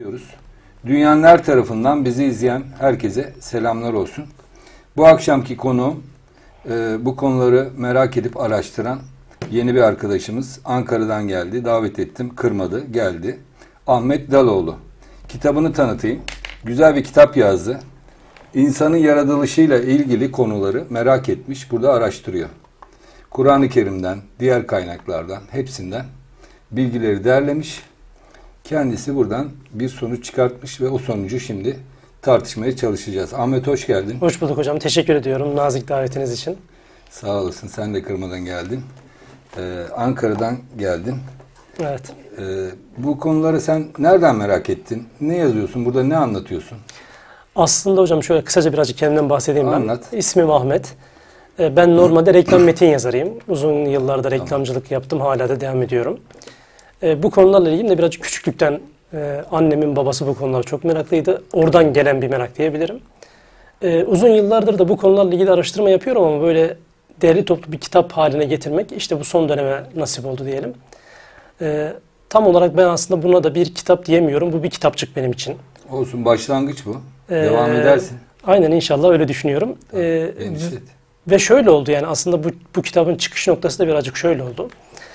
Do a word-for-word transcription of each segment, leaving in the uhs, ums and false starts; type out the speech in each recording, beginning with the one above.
diyoruz. Dünyanın her tarafından bizi izleyen herkese selamlar olsun. Bu akşamki konu e, bu konuları merak edip araştıran yeni bir arkadaşımız. Ankara'dan geldi. Davet ettim. Kırmadı. Geldi. Ahmet Daloğlu. Kitabını tanıtayım. Güzel bir kitap yazdı. İnsanın yaratılışıyla ilgili konuları merak etmiş. Burada araştırıyor. Kur'an-ı Kerim'den, diğer kaynaklardan, hepsinden bilgileri derlemiş. Kendisi buradan bir sonuç çıkartmış ve o sonucu şimdi tartışmaya çalışacağız. Ahmet hoş geldin. Hoş bulduk hocam. Teşekkür ediyorum nazik davetiniz için. Sağ olasın. Sen de kırmadan geldin. Ee, Ankara'dan geldin. Evet. Ee, bu konuları sen nereden merak ettin? Ne yazıyorsun? Burada ne anlatıyorsun? Aslında hocam şöyle kısaca birazcık kendimden bahsedeyim ben. Anlat. İsmim Ahmet. Ee, ben normalde reklam metin yazarıyım. Uzun yıllarda reklamcılık yaptım. Hala da devam ediyorum. Ee, bu konularla ilgili de birazcık küçüklükten e, annemin babası bu konular çok meraklıydı. Oradan gelen bir merak diyebilirim. Ee, uzun yıllardır da bu konularla ilgili araştırma yapıyorum ama böyle değerli toplu bir kitap haline getirmek işte bu son döneme nasip oldu diyelim. Ee, tam olarak ben aslında buna da bir kitap diyemiyorum. Bu bir kitapçık benim için. Olsun, başlangıç bu. Ee, Devam edersin. Aynen, inşallah öyle düşünüyorum. Ee, ve şöyle oldu, yani aslında bu, bu kitabın çıkış noktası da birazcık şöyle oldu.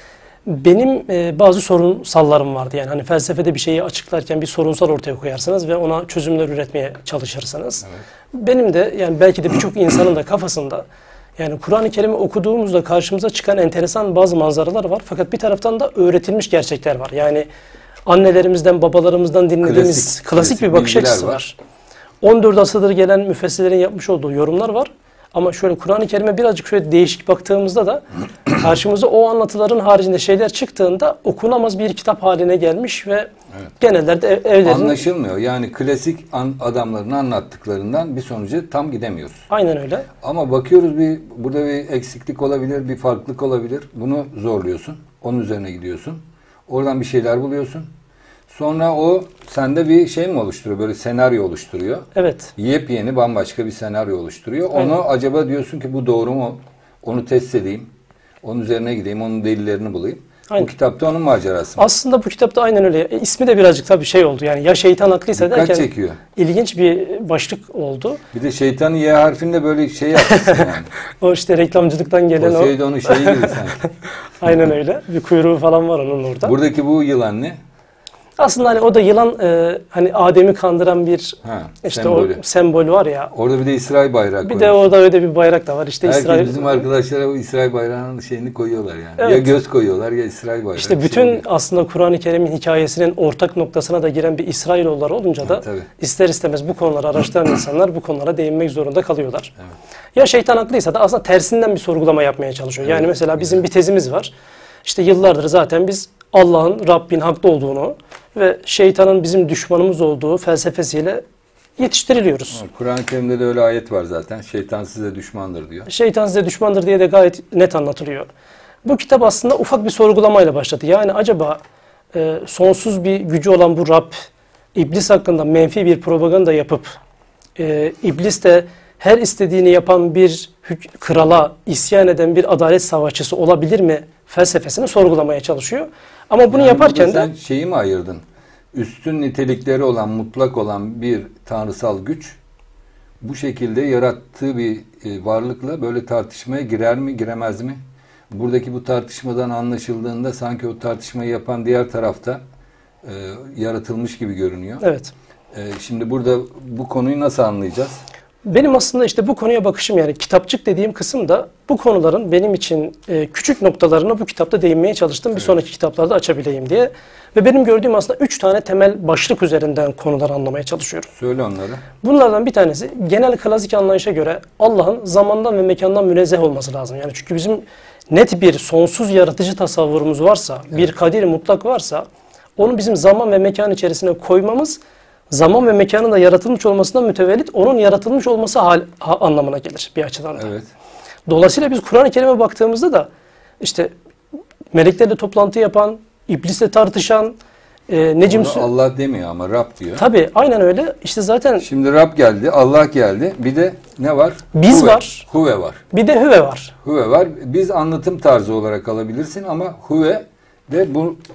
Benim e, bazı sorunsallarım vardı. Yani hani felsefede bir şeyi açıklarken bir sorunsal ortaya koyarsınız ve ona çözümler üretmeye çalışırsınız. Evet. Benim de yani belki de birçok insanın da kafasında yani Kur'an-ı Kerim'i okuduğumuzda karşımıza çıkan enteresan bazı manzaralar var. Fakat bir taraftan da öğretilmiş gerçekler var. Yani annelerimizden, babalarımızdan dinlediğimiz klasik, klasik, klasik bir bakış açısı var. var. on dört asırdır gelen müfessirlerin yapmış olduğu yorumlar var. Ama şöyle Kur'an-ı Kerim'e birazcık şöyle değişik baktığımızda da karşımıza o anlatıların haricinde şeyler çıktığında okunamaz bir kitap haline gelmiş ve evet. genellerde ev, evlerin... Anlaşılmıyor. Yani klasik an, adamların anlattıklarından bir sonuca tam gidemiyoruz. Aynen öyle. Ama bakıyoruz bir burada bir eksiklik olabilir, bir farklılık olabilir. Bunu zorluyorsun. Onun üzerine gidiyorsun. Oradan bir şeyler buluyorsun. Sonra o sende bir şey mi oluşturuyor? Böyle senaryo oluşturuyor. Evet. Yepyeni bambaşka bir senaryo oluşturuyor. Onu Aynen. acaba diyorsun ki bu doğru mu? Onu test edeyim. Onun üzerine gideyim. Onun delillerini bulayım. Aynen. Bu kitapta onun macerası mı? Aslında bu kitapta aynen öyle. E, ismi de birazcık tabii şey oldu. Yani ya şeytan haklıysa Dikkat derken çekiyor. İlginç bir başlık oldu. Bir de şeytanın Y harfinde böyle şey yapmışsın yani. O işte reklamcılıktan gelen o. O şeyde onun şeyi gibi sanki. Aynen öyle. Bir kuyruğu falan var onun orada. Buradaki bu yılan ne? Aslında hani o da yılan e, hani Adem'i kandıran bir ha, işte sembolü. o sembol var ya. Orada bir de İsrail bayrağı Bir koymuş. de orada öyle bir bayrak da var. İşte Herkes İsrail bizim arkadaşlara o İsrail bayrağının şeyini koyuyorlar yani. Evet. Ya göz koyuyorlar ya İsrail bayrağı. İşte bütün şey aslında Kur'an-ı Kerim'in hikayesinin ortak noktasına da giren bir İsrailoğulları olunca da ha, ister istemez bu konuları araştıran insanlar bu konulara değinmek zorunda kalıyorlar. Evet. Ya şeytan haklıysa da aslında tersinden bir sorgulama yapmaya çalışıyor. Evet. Yani mesela bizim bir tezimiz var. İşte yıllardır zaten biz Allah'ın, Rabbin haklı olduğunu ve şeytanın bizim düşmanımız olduğu felsefesiyle yetiştiriliyoruz. Kur'an-ı Kerim'de de öyle ayet var zaten. Şeytan size düşmandır diyor. Şeytan size düşmandır diye de gayet net anlatılıyor. Bu kitap aslında ufak bir sorgulamayla başladı. Yani acaba e, sonsuz bir gücü olan bu Rab, iblis hakkında menfi bir propaganda yapıp, e, iblis de her istediğini yapan bir krala isyan eden bir adalet savaşçısı olabilir mi felsefesini sorgulamaya çalışıyor. Ama bunu yani yaparken de... Sen şeyi mi ayırdın? Üstün nitelikleri olan, mutlak olan bir tanrısal güç bu şekilde yarattığı bir e, varlıkla böyle tartışmaya girer mi, giremez mi? Buradaki bu tartışmadan anlaşıldığında sanki o tartışmayı yapan diğer tarafta e, yaratılmış gibi görünüyor. Evet. E, şimdi burada bu konuyu nasıl anlayacağız? Benim aslında işte bu konuya bakışım, yani kitapçık dediğim kısım da bu konuların benim için e, küçük noktalarına bu kitapta değinmeye çalıştım. Evet. Bir sonraki kitaplarda açabileyim diye. Ve benim gördüğüm aslında üç tane temel başlık üzerinden konuları anlamaya çalışıyorum. Söyle onları. Bunlardan bir tanesi genel klasik anlayışa göre Allah'ın zamandan ve mekandan münezzeh olması lazım. Yani çünkü bizim net bir sonsuz yaratıcı tasavvurumuz varsa, evet. bir kadir mutlak varsa onu bizim zaman ve mekan içerisine koymamız zaman ve mekanın da yaratılmış olmasından mütevellit onun yaratılmış olması hal, ha, anlamına gelir bir açıdan da. Evet. Dolayısıyla biz Kur'an-ı Kerim'e baktığımızda da işte meleklerle toplantı yapan, iblisle tartışan, e, Necim... Allah demiyor ama Rab diyor. Tabii aynen öyle. İşte zaten... Şimdi Rab geldi, Allah geldi. Bir de ne var? Biz Huve. var. Huve var. Bir de Hüve var. Huve var. Biz anlatım tarzı olarak alabilirsin ama Huve de bu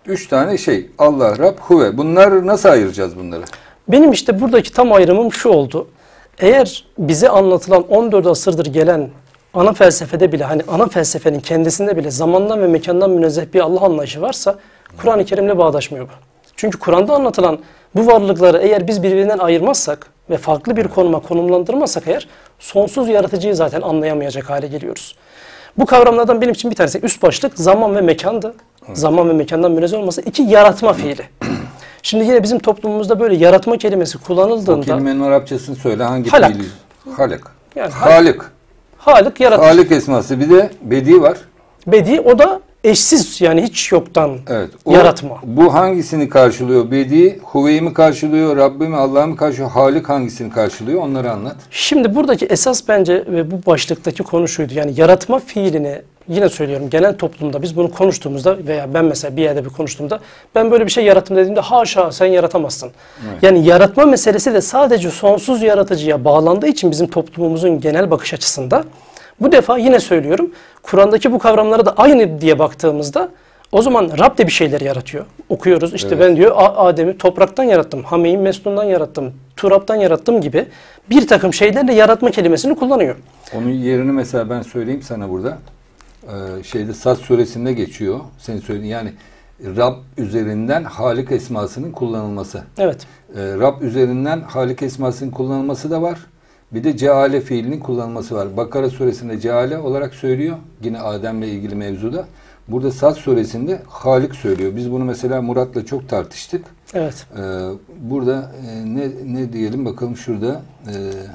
Üç tane şey. Allah, Rab, Huve. Bunlar nasıl ayıracağız bunları? Benim işte buradaki tam ayrımım şu oldu. Eğer bize anlatılan on dört asırdır gelen ana felsefede bile, hani ana felsefenin kendisinde bile zamandan ve mekandan münezzeh bir Allah anlayışı varsa Kur'an-ı Kerim'le bağdaşmıyor bu. Çünkü Kur'an'da anlatılan bu varlıkları eğer biz birbirinden ayırmazsak ve farklı bir konuma konumlandırmazsak eğer sonsuz yaratıcıyı zaten anlayamayacak hale geliyoruz. Bu kavramlardan benim için bir tanesi üst başlık zaman ve mekandı. Zaman ve mekandan münezzeh olması. İki, yaratma fiili. Şimdi yine bizim toplumumuzda böyle yaratma kelimesi kullanıldığında... O kelimenin Arapçasını söyle. Hangi halak. fiili? Halak. Yani Halik. Halik, yaratıcı. Halik esması. Bir de bedi var. Bedi, o da eşsiz, yani hiç yoktan Evet. O, yaratma. Bu hangisini karşılıyor? Bedi, Huve'yi mi karşılıyor? Rabbi mi, Allah'ı mı karşılıyor? Halik hangisini karşılıyor? Onları anlat. Şimdi buradaki esas bence ve bu başlıktaki konu şuydu. Yani yaratma fiilini, yine söylüyorum, genel toplumda biz bunu konuştuğumuzda veya ben mesela bir yerde bir konuştuğumda ben böyle bir şey yarattım dediğimde haşa sen yaratamazsın. Evet. Yani yaratma meselesi de sadece sonsuz yaratıcıya bağlandığı için bizim toplumumuzun genel bakış açısında bu defa yine söylüyorum, Kur'an'daki bu kavramlara da aynı diye baktığımızda o zaman Rab de bir şeyler yaratıyor. Okuyoruz işte evet. Ben diyor Adem'i topraktan yarattım, Hame'yi mesnundan yarattım, turaptan yarattım gibi bir takım şeylerle yaratma kelimesini kullanıyor. Onun yerini mesela ben söyleyeyim sana burada. Ee, şeyde Sad suresinde geçiyor. Senin söylediğin yani Rab üzerinden Halik esmasının kullanılması. Evet. Ee, Rab üzerinden Halik esmasının kullanılması da var. Bir de ceale fiilinin kullanılması var. Bakara suresinde ceale olarak söylüyor. Yine Adem'le ilgili mevzuda. Burada Sad suresinde Halik söylüyor. Biz bunu mesela Murat'la çok tartıştık. Evet. Ee, burada e, ne ne diyelim bakalım şurada e,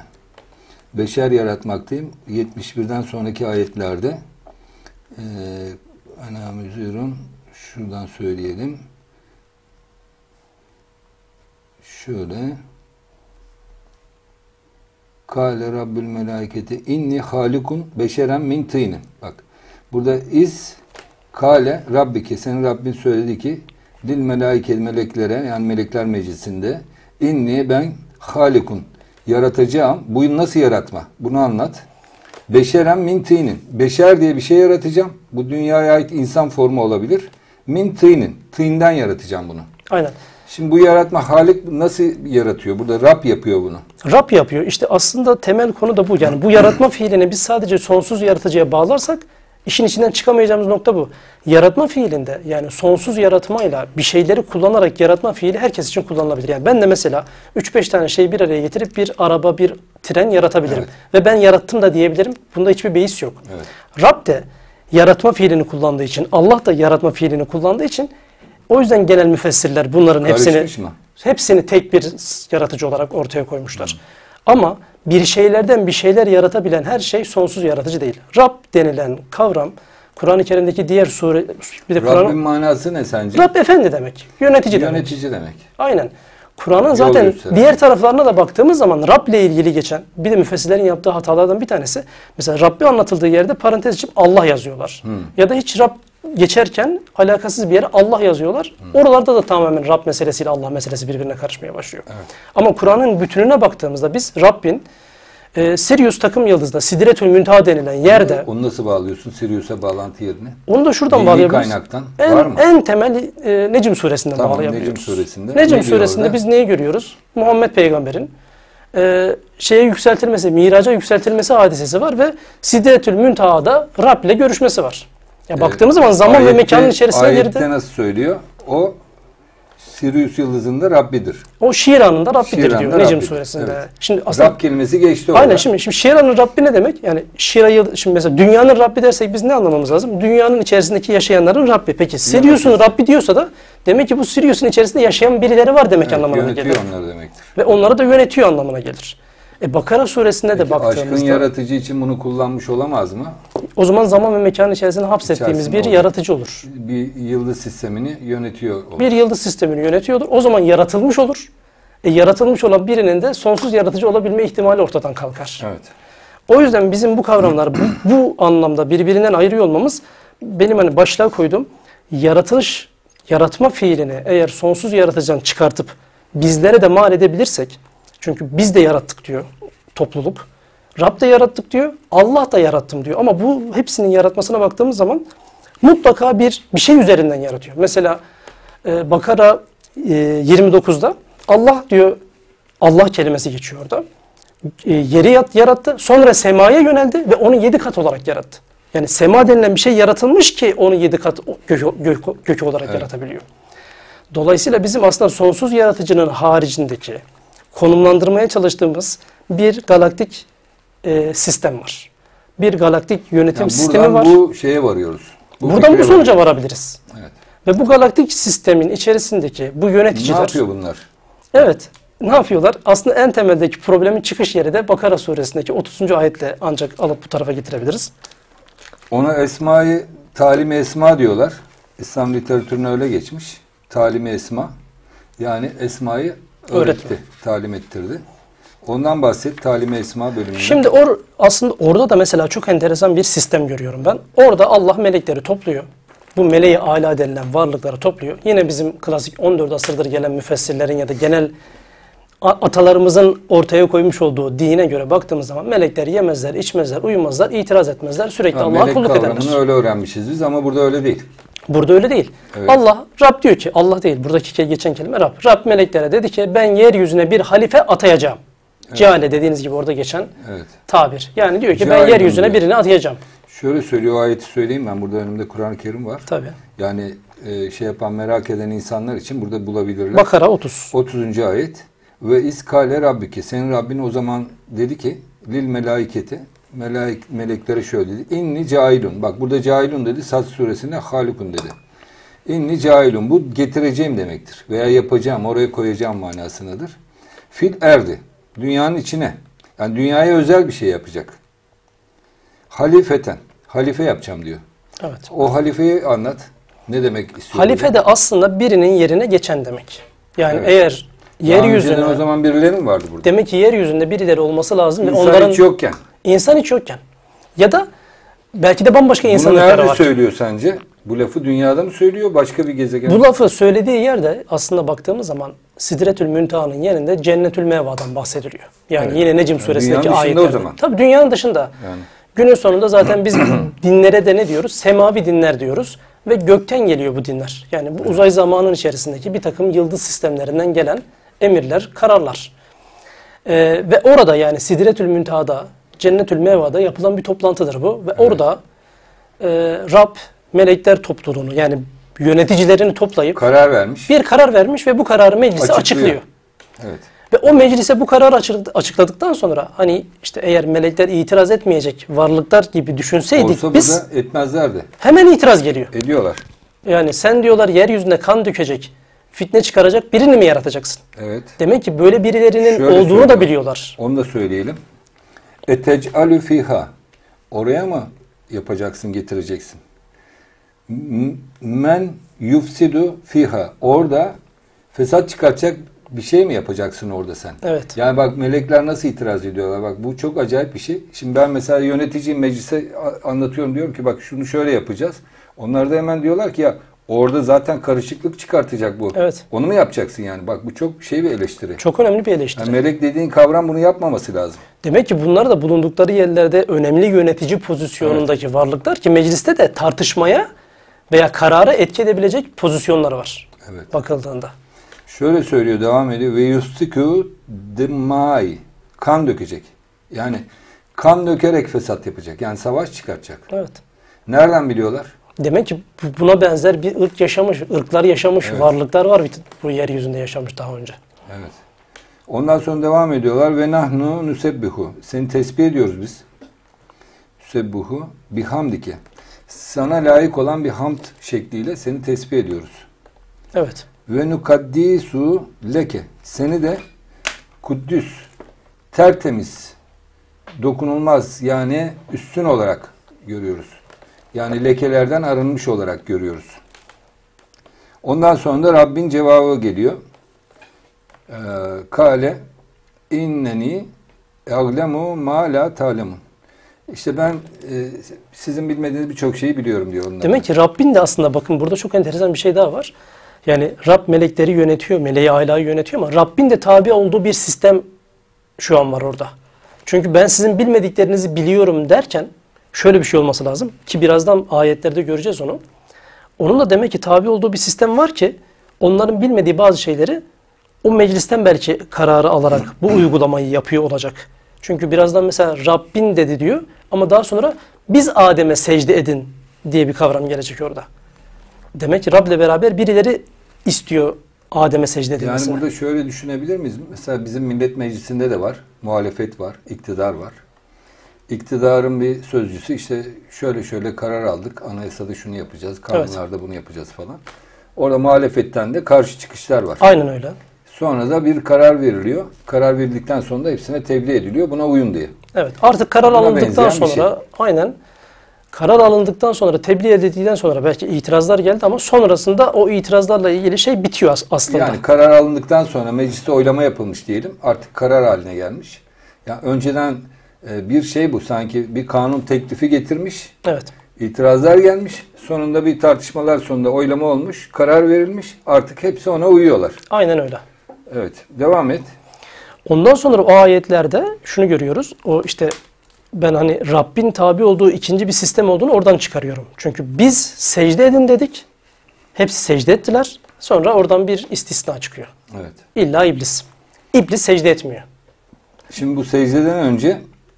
beşer yaratmaktayım. yetmiş birden sonraki ayetlerde e, anam üzüyorum. Şuradan söyleyelim. Şöyle Kâle Rabbül melâiketi inni halikun beşeren min tînin. Bak burada iz Kâle Rabbike, senin Rabbin söyledi ki dil melâike meleklere, yani melekler meclisinde inni ben halikun yaratacağım. Bu nasıl yaratma? Bunu anlat. Beşeren min tînin. Beşer diye bir şey yaratacağım. Bu dünyaya ait insan formu olabilir. Min tînin. Tînden yaratacağım bunu. Aynen. Şimdi bu yaratma Halik nasıl yaratıyor? Burada Rab yapıyor bunu. Rab yapıyor. İşte aslında temel konu da bu. Yani bu yaratma fiilini biz sadece sonsuz yaratıcıya bağlarsak işin içinden çıkamayacağımız nokta bu. Yaratma fiilinde, yani sonsuz yaratmayla bir şeyleri kullanarak yaratma fiili herkes için kullanılabilir. Yani ben de mesela üç beş tane şeyi bir araya getirip bir araba, bir tren yaratabilirim. Evet. Ve ben yarattım da diyebilirim. Bunda hiçbir beis yok. Evet. Rab de yaratma fiilini kullandığı için, Allah da yaratma fiilini kullandığı için o yüzden genel müfessirler bunların hepsini, hepsini tek bir yaratıcı olarak ortaya koymuşlar. Hmm. Ama bir şeylerden bir şeyler yaratabilen her şey sonsuz yaratıcı değil. Rab denilen kavram Kur'an-ı Kerim'deki diğer sure... Bir de Rabbin manası ne sence? Rab efendi demek. Yönetici, Yönetici demek. demek. Aynen. Kur'an'ın zaten gösteren. Diğer taraflarına da baktığımız zaman Rab ile ilgili geçen bir de müfessirlerin yaptığı hatalardan bir tanesi. Mesela Rabbi anlatıldığı yerde parantez içip Allah yazıyorlar. Hmm. Ya da hiç Rab geçerken alakasız bir yere Allah yazıyorlar. Hmm. Oralarda da tamamen Rab meselesiyle Allah meselesi birbirine karışmaya başlıyor. Evet. Ama Kur'an'ın bütününe baktığımızda biz Rabbin e, Sirius takım yıldızında Sidretül Münteha denilen yerde... Onu nasıl bağlıyorsun Sirius'a bağlantı yerine? Onu da şuradan Dini bağlayabiliriz. kaynaktan en, var mı? En temel e, Necm suresinden tamam, bağlayabiliyoruz. Necm suresinde. Necm ne suresinde biz neyi görüyoruz? Muhammed peygamberin e, şeye yükseltilmesi, miraca yükseltilmesi hadisesi var ve Sidretül Münteha'da Rab ile görüşmesi var. Ya baktığımız zaman zaman ayette, ve mekanın içerisine girdi. Ayette nasıl söylüyor? O Sirius yıldızında Rabbidir. O Şiran'ın da Rabbidir Şiran'da diyor Rabbidir. Necm suresinde. Evet. Şimdi aslında Rab kelimesi geçti orada. Aynen şimdi, şimdi Şiran'ın Rabbi ne demek? Yani Şira, şimdi mesela dünyanın Rabbi dersek biz ne anlamamız lazım? Dünyanın içerisindeki yaşayanların Rabbi. Peki Sirius'un Rabbi diyorsa da demek ki bu Sirius'un içerisinde yaşayan birileri var demek, evet, anlamına gelir. Yönetiyor onları demektir. Ve onları da yönetiyor anlamına gelir. E Bakara suresinde Peki, de baktığımızda... aşkın yaratıcı için bunu kullanmış olamaz mı? O zaman zaman ve mekanın içerisinde hapsettiğimiz İçerisinde bir olur. yaratıcı olur. Bir yıldız sistemini yönetiyor olur. Bir yıldız sistemini yönetiyordur. O zaman yaratılmış olur. E, yaratılmış olan birinin de sonsuz yaratıcı olabilme ihtimali ortadan kalkar. Evet. O yüzden bizim bu kavramları bu, bu anlamda birbirinden ayırıyor olmamız benim hani başlığa koyduğum yaratılış, yaratma fiilini eğer sonsuz yaratıcıdan çıkartıp bizlere de mal edebilirsek, çünkü biz de yarattık diyor topluluk. Rab de yarattık diyor. Allah da yarattım diyor. Ama bu hepsinin yaratmasına baktığımız zaman mutlaka bir bir şey üzerinden yaratıyor. Mesela Ee, Bakara e, yirmi dokuzda Allah diyor, Allah kelimesi geçiyor orada. E, yeri yat, yarattı, sonra semaya yöneldi ve onu yedi kat olarak yarattı. Yani sema denilen bir şey yaratılmış ki onu yedi kat gök, gök, gök olarak evet. yaratabiliyor. Dolayısıyla bizim aslında sonsuz yaratıcının haricindeki konumlandırmaya çalıştığımız bir galaktik e, sistem var. Bir galaktik yönetim yani sistemi var. Bu şeye varıyoruz. Bu buradan bu sonuca varabiliriz. Evet. Ve bu galaktik sistemin içerisindeki bu yöneticiler... Ne yapıyor bunlar? Evet. Ne yapıyorlar? Aslında en temeldeki problemin çıkış yeri de Bakara suresindeki otuzuncu ayetle ancak alıp bu tarafa getirebiliriz. Ona esmayı, talimi esma diyorlar. İslam literatürüne öyle geçmiş. Talimi esma. Yani esmayı öğretti, Öğretme. talim ettirdi. Ondan bahset, talimi esma bölümünde. Şimdi or, aslında orada da mesela çok enteresan bir sistem görüyorum ben. Orada Allah melekleri topluyor. Bu meleği âlâ denilen varlıkları topluyor. Yine bizim klasik on dört asırdır gelen müfessirlerin ya da genel atalarımızın ortaya koymuş olduğu dine göre baktığımız zaman melekler yemezler, içmezler, uyumazlar, itiraz etmezler. Sürekli yani Allah'a kulluk ederler. Melek kavramını öyle öğrenmişiz biz ama burada öyle değil. Burada öyle değil. Evet. Allah, Rab diyor ki, Allah değil, buradaki geçen kelime Rab. Rab meleklere dedi ki ben yeryüzüne bir halife atayacağım. Evet. Ceale dediğiniz gibi orada geçen evet. tabir. Yani diyor ki Ceale ben yeryüzüne diyor. birini atayacağım. Şöyle söylüyor, o ayeti söyleyeyim ben. Burada önümde Kur'an-ı Kerim var. Tabii. Yani e, şey yapan, merak eden insanlar için burada bulabilirler. Bakara otuz. otuzuncu ayet. Ve iskale Rabbike. Senin Rabbin o zaman dedi ki lil melaiketi. Melaik, meleklere şöyle dedi. İnni cailun. Bak burada cailun dedi. Sad suresinde halukun dedi. İnni cailun. Bu getireceğim demektir. Veya yapacağım, oraya koyacağım manasındadır. Fil erdi. Dünyanın içine. Yani dünyaya özel bir şey yapacak. Halifeten. Halife yapacağım diyor. Evet. O halifeyi anlat. Ne demek istiyor? Halife burada? De aslında birinin yerine geçen demek. Yani evet. eğer yeryüzüne... o zaman birileri mi vardı burada? Demek ki yeryüzünde birileri olması lazım. İnsan ve onların, hiç yokken. İnsan hiç yokken. Ya da belki de bambaşka Bunu insanlıkları var. Bunu nerede söylüyor sence? Bu lafı dünyada mı söylüyor? Başka bir gezegen? Bu lafı söylediği yerde aslında baktığımız zaman Sidretül Münteha'nın yerinde Cennetül Meva'dan bahsediliyor. Yani evet. yine Necm suresindeki yani ayetler. o zaman. Tabii dünyanın dışında. Yani. Günün sonunda zaten biz dinlere de ne diyoruz? Semavi dinler diyoruz. Ve gökten geliyor bu dinler. Yani bu evet. uzay zamanının içerisindeki bir takım yıldız sistemlerinden gelen emirler, kararlar. Ee, ve orada yani Sidretül Münteha'da, Cennetül Meva'da yapılan bir toplantıdır bu. Ve evet. orada e, Rab melekler topluluğunu yani yöneticilerini toplayıp karar vermiş. Bir karar vermiş ve bu kararı meclise açıklıyor. açıklıyor. Evet. Ve o meclise bu kararı açıkladıktan sonra hani işte eğer melekler itiraz etmeyecek varlıklar gibi düşünseydik olsa biz etmezlerdi. Hemen itiraz geliyor. Ediyorlar. Yani sen diyorlar yeryüzünde kan dökecek, fitne çıkaracak birini mi yaratacaksın? Evet. Demek ki böyle birilerinin Şöyle olduğunu söyleyeyim. da biliyorlar. Onu da söyleyelim. Etec'alü fiha. Oraya mı yapacaksın, getireceksin? Men yufsidu fiha. Orada fesat çıkartacak bir şey mi yapacaksın orada sen? Evet. Yani bak melekler nasıl itiraz ediyorlar. Bak bu çok acayip bir şey. Şimdi ben mesela yöneticiyim, meclise anlatıyorum, diyorum ki bak şunu şöyle yapacağız. Onlar da hemen diyorlar ki ya orada zaten karışıklık çıkartacak bu. Evet. Onu mu yapacaksın yani? Bak bu çok şey bir eleştiri. Çok önemli bir eleştiri. Yani melek dediğin kavram bunu yapmaması lazım. Demek ki bunlar da bulundukları yerlerde önemli yönetici pozisyonundaki evet. varlıklar ki mecliste de tartışmaya veya karara etki edebilecek pozisyonları var. Evet. Bakıldığında. Şöyle söylüyor, devam ediyor. Ve yustiku dimai. Kan dökecek. Yani kan dökerek fesat yapacak. Yani savaş çıkartacak. Evet. Nereden biliyorlar? Demek ki buna benzer bir ırk yaşamış, ırklar yaşamış, evet. varlıklar var bu yeryüzünde yaşamış daha önce. Evet. Ondan sonra devam ediyorlar. Ve nahnu nusebbihu. Seni tesbih ediyoruz biz. Nusebbihu bihamdike. Sana layık olan bir hamd şekliyle seni tesbih ediyoruz. Evet. Ve nukaddisu leke. Seni de kuddüs, tertemiz, dokunulmaz yani üstün olarak görüyoruz. Yani lekelerden arınmış olarak görüyoruz. Ondan sonra da Rabbin cevabı geliyor. Ee, Kale inneni aglemu ma la ta'lemun. İşte ben e, sizin bilmediğiniz birçok şeyi biliyorum diyor onlar. Demek ki Rabbin de aslında bakın burada çok enteresan bir şey daha var. Yani Rab melekleri yönetiyor, meleği alayı yönetiyor ama Rabbin de tabi olduğu bir sistem şu an var orada. Çünkü ben sizin bilmediklerinizi biliyorum derken şöyle bir şey olması lazım ki birazdan ayetlerde göreceğiz onu. Onun da demek ki tabi olduğu bir sistem var ki onların bilmediği bazı şeyleri o meclisten belki kararı alarak bu uygulamayı yapıyor olacak. Çünkü birazdan mesela Rabbin dedi diyor ama daha sonra biz Adem'e secde edin diye bir kavram gelecek orada. Demek ki Rab'le beraber birileri istiyor Adem'e secde edilmesini. Yani burada şöyle düşünebilir miyiz? Mesela bizim millet meclisinde de var. Muhalefet var, iktidar var. İktidarın bir sözcüsü işte şöyle şöyle karar aldık. Anayasada şunu yapacağız, kanunlarda bunu yapacağız falan. Orada muhalefetten de karşı çıkışlar var. Aynen öyle. Sonra da bir karar veriliyor. Karar verildikten sonra da hepsine tebliğ ediliyor. Buna uyun diye. Evet. Artık karar Buna alındıktan benzeyen bir sonra şey. aynen karar alındıktan sonra tebliğ edildikten sonra belki itirazlar geldi ama sonrasında o itirazlarla ilgili şey bitiyor as- aslında. Yani karar alındıktan sonra mecliste oylama yapılmış diyelim. Artık karar haline gelmiş. Yani önceden e, bir şey bu. Sanki bir kanun teklifi getirmiş. Evet. İtirazlar gelmiş. Sonunda bir tartışmalar sonunda oylama olmuş. Karar verilmiş. Artık hepsi ona uyuyorlar. Aynen öyle. Evet. Devam et. Ondan sonra o ayetlerde şunu görüyoruz. O işte ben hani Rabbin tabi olduğu ikinci bir sistem olduğunu oradan çıkarıyorum. Çünkü biz secde edin dedik. Hepsi secde ettiler. Sonra oradan bir istisna çıkıyor. Evet. İlla iblis. İblis secde etmiyor. Şimdi bu secdeden önce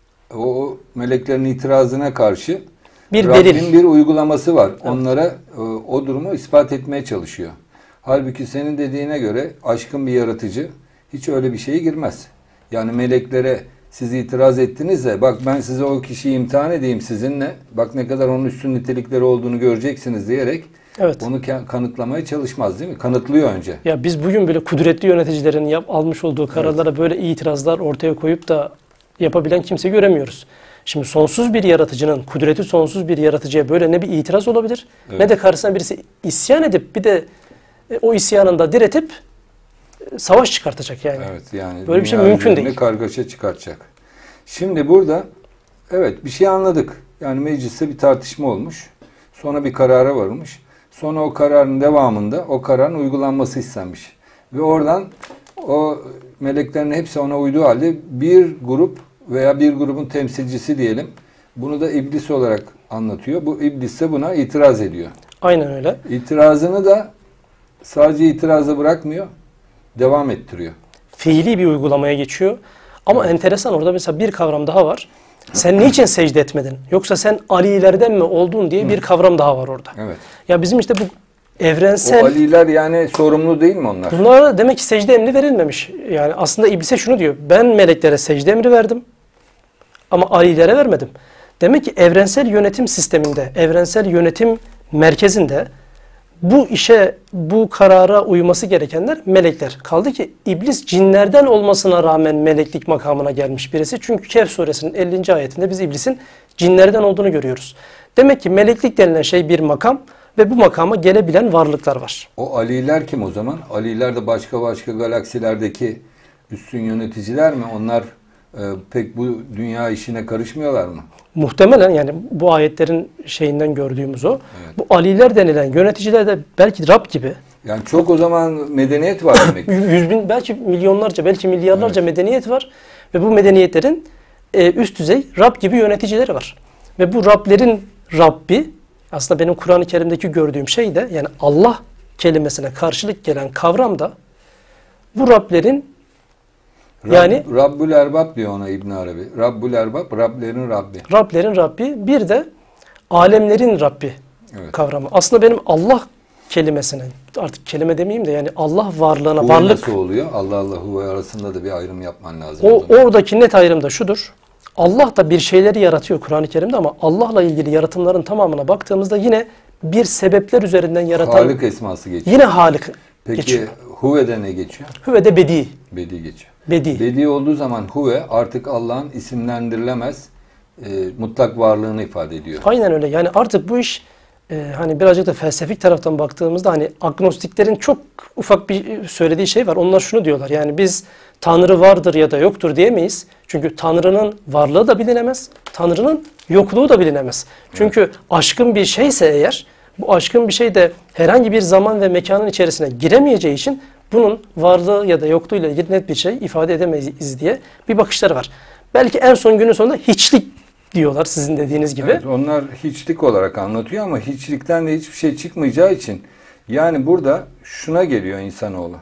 o meleklerin itirazına karşı Bir Rabbin delil. bir uygulaması var. Onlara e, o durumu ispat etmeye çalışıyor. Halbuki senin dediğine göre aşkın bir yaratıcı hiç öyle bir şeye girmez. Yani meleklere siz itiraz ettiniz de bak ben size o kişiyi imtihan edeyim sizinle. Bak ne kadar onun üstün nitelikleri olduğunu göreceksiniz diyerek Evet. onu kanıtlamaya çalışmaz değil mi? Kanıtlıyor önce. Ya biz bugün bile kudretli yöneticilerin yap, almış olduğu kararlara evet. böyle itirazlar ortaya koyup da yapabilen kimse göremiyoruz. Şimdi sonsuz bir yaratıcının, kudreti sonsuz bir yaratıcıya böyle ne bir itiraz olabilir, evet. ne de karşısına birisi isyan edip bir de o isyanında diretip savaş çıkartacak yani. Evet yani böyle bir şey mümkün değil. Kargaşa çıkartacak. Şimdi burada evet bir şey anladık. Yani mecliste bir tartışma olmuş. Sonra bir karara varılmış. Sonra o kararın devamında o kararın uygulanması istenmiş. Ve oradan o meleklerin hepsi ona uyduğu halde bir grup veya bir grubun temsilcisi diyelim. Bunu da iblis olarak anlatıyor. Bu iblis de buna itiraz ediyor. Aynen öyle. İtirazını da sadece itirazla bırakmıyor. Devam ettiriyor. Fiili bir uygulamaya geçiyor. Ama evet. enteresan orada mesela bir kavram daha var. Sen niçin secde etmedin? Yoksa sen Alilerden mi oldun diye bir kavram daha var orada. Evet. Ya bizim işte bu evrensel... O Aliler yani sorumlu değil mi onlar? Bunlara demek ki secde emri verilmemiş. Yani aslında iblise şunu diyor. Ben meleklere secde emri verdim. Ama Alilere vermedim. Demek ki evrensel yönetim sisteminde, evrensel yönetim merkezinde bu işe, bu karara uyması gerekenler melekler. Kaldı ki iblis cinlerden olmasına rağmen meleklik makamına gelmiş birisi. Çünkü Kehf suresinin ellinci ayetinde biz iblisin cinlerden olduğunu görüyoruz. Demek ki meleklik denilen şey bir makam ve bu makama gelebilen varlıklar var. O Aliler kim o zaman? Aliler de başka başka galaksilerdeki üstün yöneticiler mi? Onlar e, pek bu dünya işine karışmıyorlar mı? Muhtemelen yani bu ayetlerin şeyinden gördüğümüz o. Evet. Bu Aliler denilen yöneticiler de belki Rab gibi. Yani çok o zaman medeniyet var demek. Yüz bin, belki milyonlarca, belki milyarlarca evet. medeniyet var. Ve bu medeniyetlerin e, üst düzey Rab gibi yöneticileri var. Ve bu Rablerin Rabbi aslında benim Kur'an-ı Kerim'deki gördüğüm şey de yani Allah kelimesine karşılık gelen kavram da bu Rablerin Rab, yani Rabbül Erbab diyor ona İbn Arabi. Rabbül Erbab, Rablerin Rabbi. Rablerin Rabbi bir de alemlerin Rabbi evet. kavramı. Aslında benim Allah kelimesinin artık kelime demeyeyim de yani Allah varlığına Huve varlık. nasıl oluyor? Allah Allah huve arasında da bir ayrım yapman lazım. O, o oradaki net ayrım da şudur. Allah da bir şeyleri yaratıyor Kur'an-ı Kerim'de ama Allah'la ilgili yaratımların tamamına baktığımızda yine bir sebepler üzerinden yaratan Halik esması geçiyor. Yine Halik Peki geçiyor. Huve'de ne geçiyor? Huve'de Bedi. Bedi geçiyor. Bedi. Bedi olduğu zaman Huve artık Allah'ın isimlendirilemez e, mutlak varlığını ifade ediyor. Aynen öyle. Yani artık bu iş e, hani birazcık da felsefik taraftan baktığımızda hani agnostiklerin çok ufak bir söylediği şey var. Onlar şunu diyorlar. Yani biz Tanrı vardır ya da yoktur diyemeyiz. Çünkü Tanrı'nın varlığı da bilinemez. Tanrı'nın yokluğu da bilinemez. Çünkü evet. aşkın bir şeyse eğer bu aşkın bir şey de herhangi bir zaman ve mekanın içerisine giremeyeceği için bunun varlığı ya da yokluğuyla ilgili net bir şey ifade edemeyiz diye bir bakışları var. Belki en son günün sonunda hiçlik diyorlar sizin dediğiniz gibi. Evet, onlar hiçlik olarak anlatıyor ama hiçlikten de hiçbir şey çıkmayacağı için Yani burada şuna geliyor insanoğlu.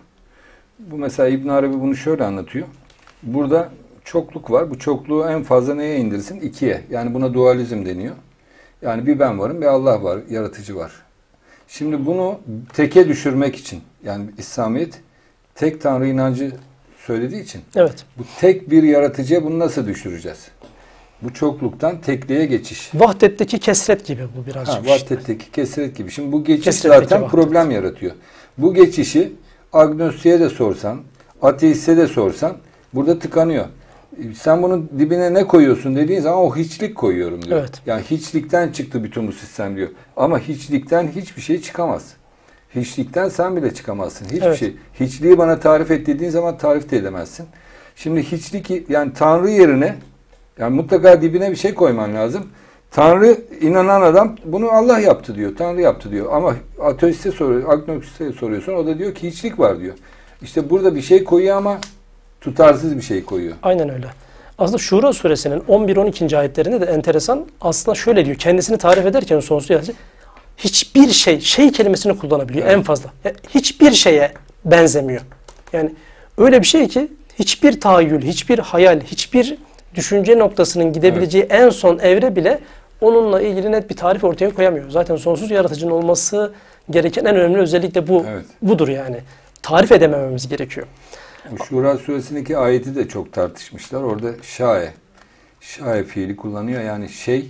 Bu mesela İbn Arabi bunu şöyle anlatıyor. Burada çokluk var. Bu çokluğu en fazla neye indirsin? İkiye. Yani buna dualizm deniyor. Yani bir ben varım, bir Allah var, yaratıcı var. Şimdi bunu teke düşürmek için, yani İslamiyet tek Tanrı inancı söylediği için, evet. bu tek bir yaratıcıya bunu nasıl düşüreceğiz? Bu çokluktan tekliğe geçiş. Vahdetteki kesret gibi bu birazcık. Ha, işte. vahdetteki kesret gibi. Şimdi bu geçiş Kesretteki zaten vahdet. problem yaratıyor. Bu geçişi agnostiğe de sorsan, ateiste de sorsan burada tıkanıyor. Sen bunun dibine ne koyuyorsun dediğin zaman o hiçlik koyuyorum diyor. Evet. Yani hiçlikten çıktı bütün bu sistem diyor. Ama hiçlikten hiçbir şey çıkamaz. Hiçlikten sen bile çıkamazsın. Hiçbir Evet. şey. Hiçliği bana tarif et dediğin zaman tarif de edemezsin. Şimdi hiçlik, yani Tanrı yerine, yani mutlaka dibine bir şey koyman lazım. Tanrı inanan adam bunu Allah yaptı diyor. Tanrı yaptı diyor. Ama ateiste soruyor, agnostiste soruyorsun. O da diyor ki hiçlik var diyor. İşte burada bir şey koyuyor ama tutarsız bir şey koyuyor. Aynen öyle. Aslında Şura suresinin on bir on iki ayetlerinde de enteresan. Aslında şöyle diyor. Kendisini tarif ederken sonsuz yaratıcı hiçbir şey, şey kelimesini kullanabiliyor Evet. en fazla. Yani hiçbir şeye benzemiyor. Yani öyle bir şey ki hiçbir tahayyül, hiçbir hayal, hiçbir düşünce noktasının gidebileceği evet. en son evre bile onunla ilgili net bir tarif ortaya koyamıyor. Zaten sonsuz yaratıcının olması gereken en önemli özellik de bu. Evet. Budur yani. Tarif edemememiz gerekiyor. Şura suresindeki ayeti de çok tartışmışlar. Orada şae, şae fiili kullanıyor. Yani şey,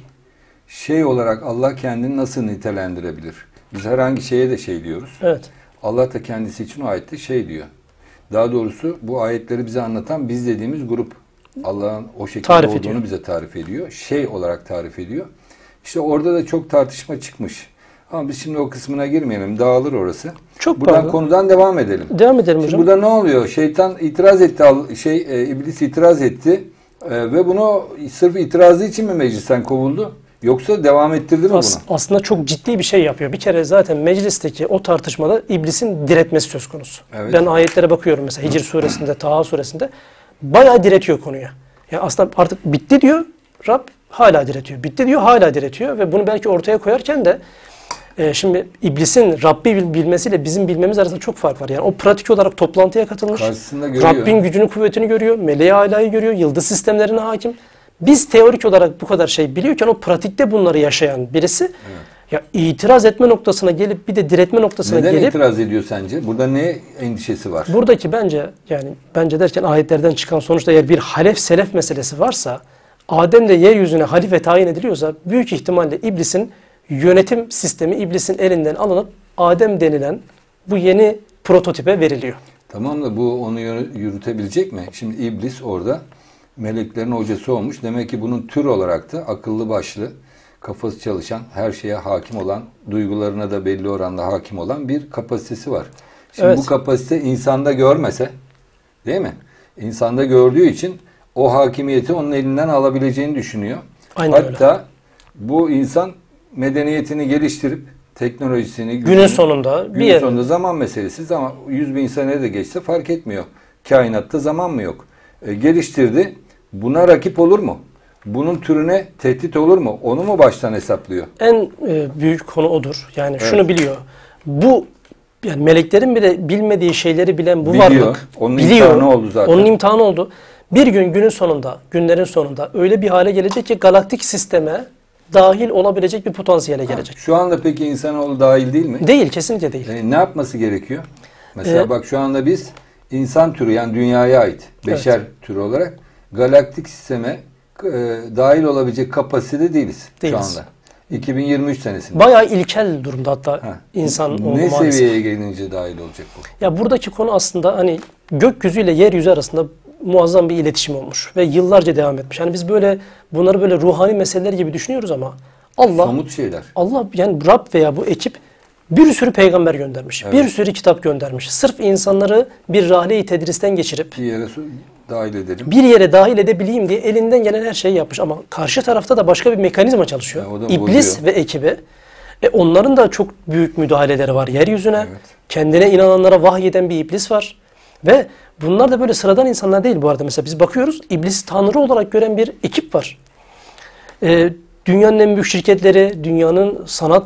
şey olarak Allah kendini nasıl nitelendirebilir? Biz herhangi şeye de şey diyoruz. Evet. Allah da kendisi için o ayette şey diyor. Daha doğrusu bu ayetleri bize anlatan biz dediğimiz grup Allah'ın o şekilde tarif olduğunu ediyor. bize tarif ediyor. Şey olarak tarif ediyor. İşte orada da çok tartışma çıkmış. Ama biz şimdi o kısmına girmeyelim. Dağılır orası. Çok Buradan pardon. konudan devam edelim. Devam edelim Şimdi hocam. burada ne oluyor? Şeytan itiraz etti, şey e, iblis itiraz etti e, ve bunu sırf itirazı için mi meclisten kovuldu? Yoksa devam ettirdi mi As- bunu? Aslında çok ciddi bir şey yapıyor. Bir kere zaten meclisteki o tartışmada iblisin diretmesi söz konusu. Evet. Ben ayetlere bakıyorum mesela Hicr suresinde, Taha suresinde bayağı diretiyor konuya. Yani aslında artık bitti diyor Rab, hala diretiyor. Bitti diyor, hala diretiyor ve bunu belki ortaya koyarken de e, şimdi iblisin Rabbi bil- bilmesiyle bizim bilmemiz arasında çok fark var. Yani o pratik olarak toplantıya katılmış. Karşısında görüyor. Rabbin gücünü, kuvvetini görüyor. Meleği alayı görüyor. Yıldız sistemlerine hakim. Biz teorik olarak bu kadar şey biliyorken o pratikte bunları yaşayan birisi Evet. ya itiraz etme noktasına gelip bir de diretme noktasına Neden gelip itiraz ediyor sence? Burada ne endişesi var? buradaki bence yani bence derken ayetlerden çıkan sonuçta eğer bir halef selef meselesi varsa Adem de yeryüzüne halife tayin ediliyorsa büyük ihtimalle iblisin yönetim sistemi iblisin elinden alınıp Adem denilen bu yeni prototipe veriliyor. Tamam da bu onu yürü- yürütebilecek mi? Şimdi iblis orada meleklerin hocası olmuş. Demek ki bunun tür olarak da akıllı başlı, kafası çalışan, her şeye hakim olan, duygularına da belli oranda hakim olan bir kapasitesi var. Şimdi Evet. bu kapasite insanda görmese, değil mi? İnsanda gördüğü için o hakimiyeti onun elinden alabileceğini düşünüyor. Aynen Hatta öyle. bu insan medeniyetini geliştirip teknolojisini, Günün gücünü- sonunda bir günün yer sonunda zaman meselesi. Ama yüz bin sene de geçse fark etmiyor. Kainatta zaman mı yok? E, geliştirdi. Buna rakip olur mu? Bunun türüne tehdit olur mu? Onu mu baştan hesaplıyor? en e, büyük konu odur. Yani Evet. şunu biliyor. Bu yani meleklerin bile bilmediği şeyleri bilen bu Biliyor. varlık Onun biliyor. imtihanı oldu zaten. Onun imtihanı oldu. Bir gün günün sonunda, günlerin sonunda öyle bir hale gelecek ki galaktik sisteme dahil olabilecek bir potansiyele gelecek. Şu anda peki insanoğlu dahil değil mi? Değil, kesinlikle değil. E, ne yapması gerekiyor? Mesela Ee, bak şu anda biz insan türü, yani dünyaya ait beşer türü olarak galaktik sisteme e, dahil olabilecek kapasitede değiliz, Değiliz. şu anda. iki bin yirmi üç senesinde. Bayağı ilkel durumda hatta Ha. insan Ne olma maalesef. seviyeye gelince dahil olacak bu? Ya buradaki konu aslında hani gökyüzüyle yeryüzü arasında muazzam bir iletişim olmuş ve yıllarca devam etmiş. Yani biz böyle bunları böyle ruhani meseleler gibi düşünüyoruz ama Allah Somut şeyler. Allah yani Rab veya bu ekip bir sürü peygamber göndermiş. Evet. Bir sürü kitap göndermiş. Sırf insanları bir rahle-i tedristen geçirip Bir yere su- dahil edelim. bir yere dahil edebileyim diye elinden gelen her şeyi yapmış. Ama karşı tarafta da başka bir mekanizma çalışıyor. Ya, o da İblis bozuyor. ve ekibi. E onların da çok büyük müdahaleleri var yeryüzüne. Evet. Kendine inananlara vahyeden bir iblis var. Ve bunlar da böyle sıradan insanlar değil bu arada. Mesela biz bakıyoruz, iblis tanrı olarak gören bir ekip var. E, dünyanın en büyük şirketleri, dünyanın sanat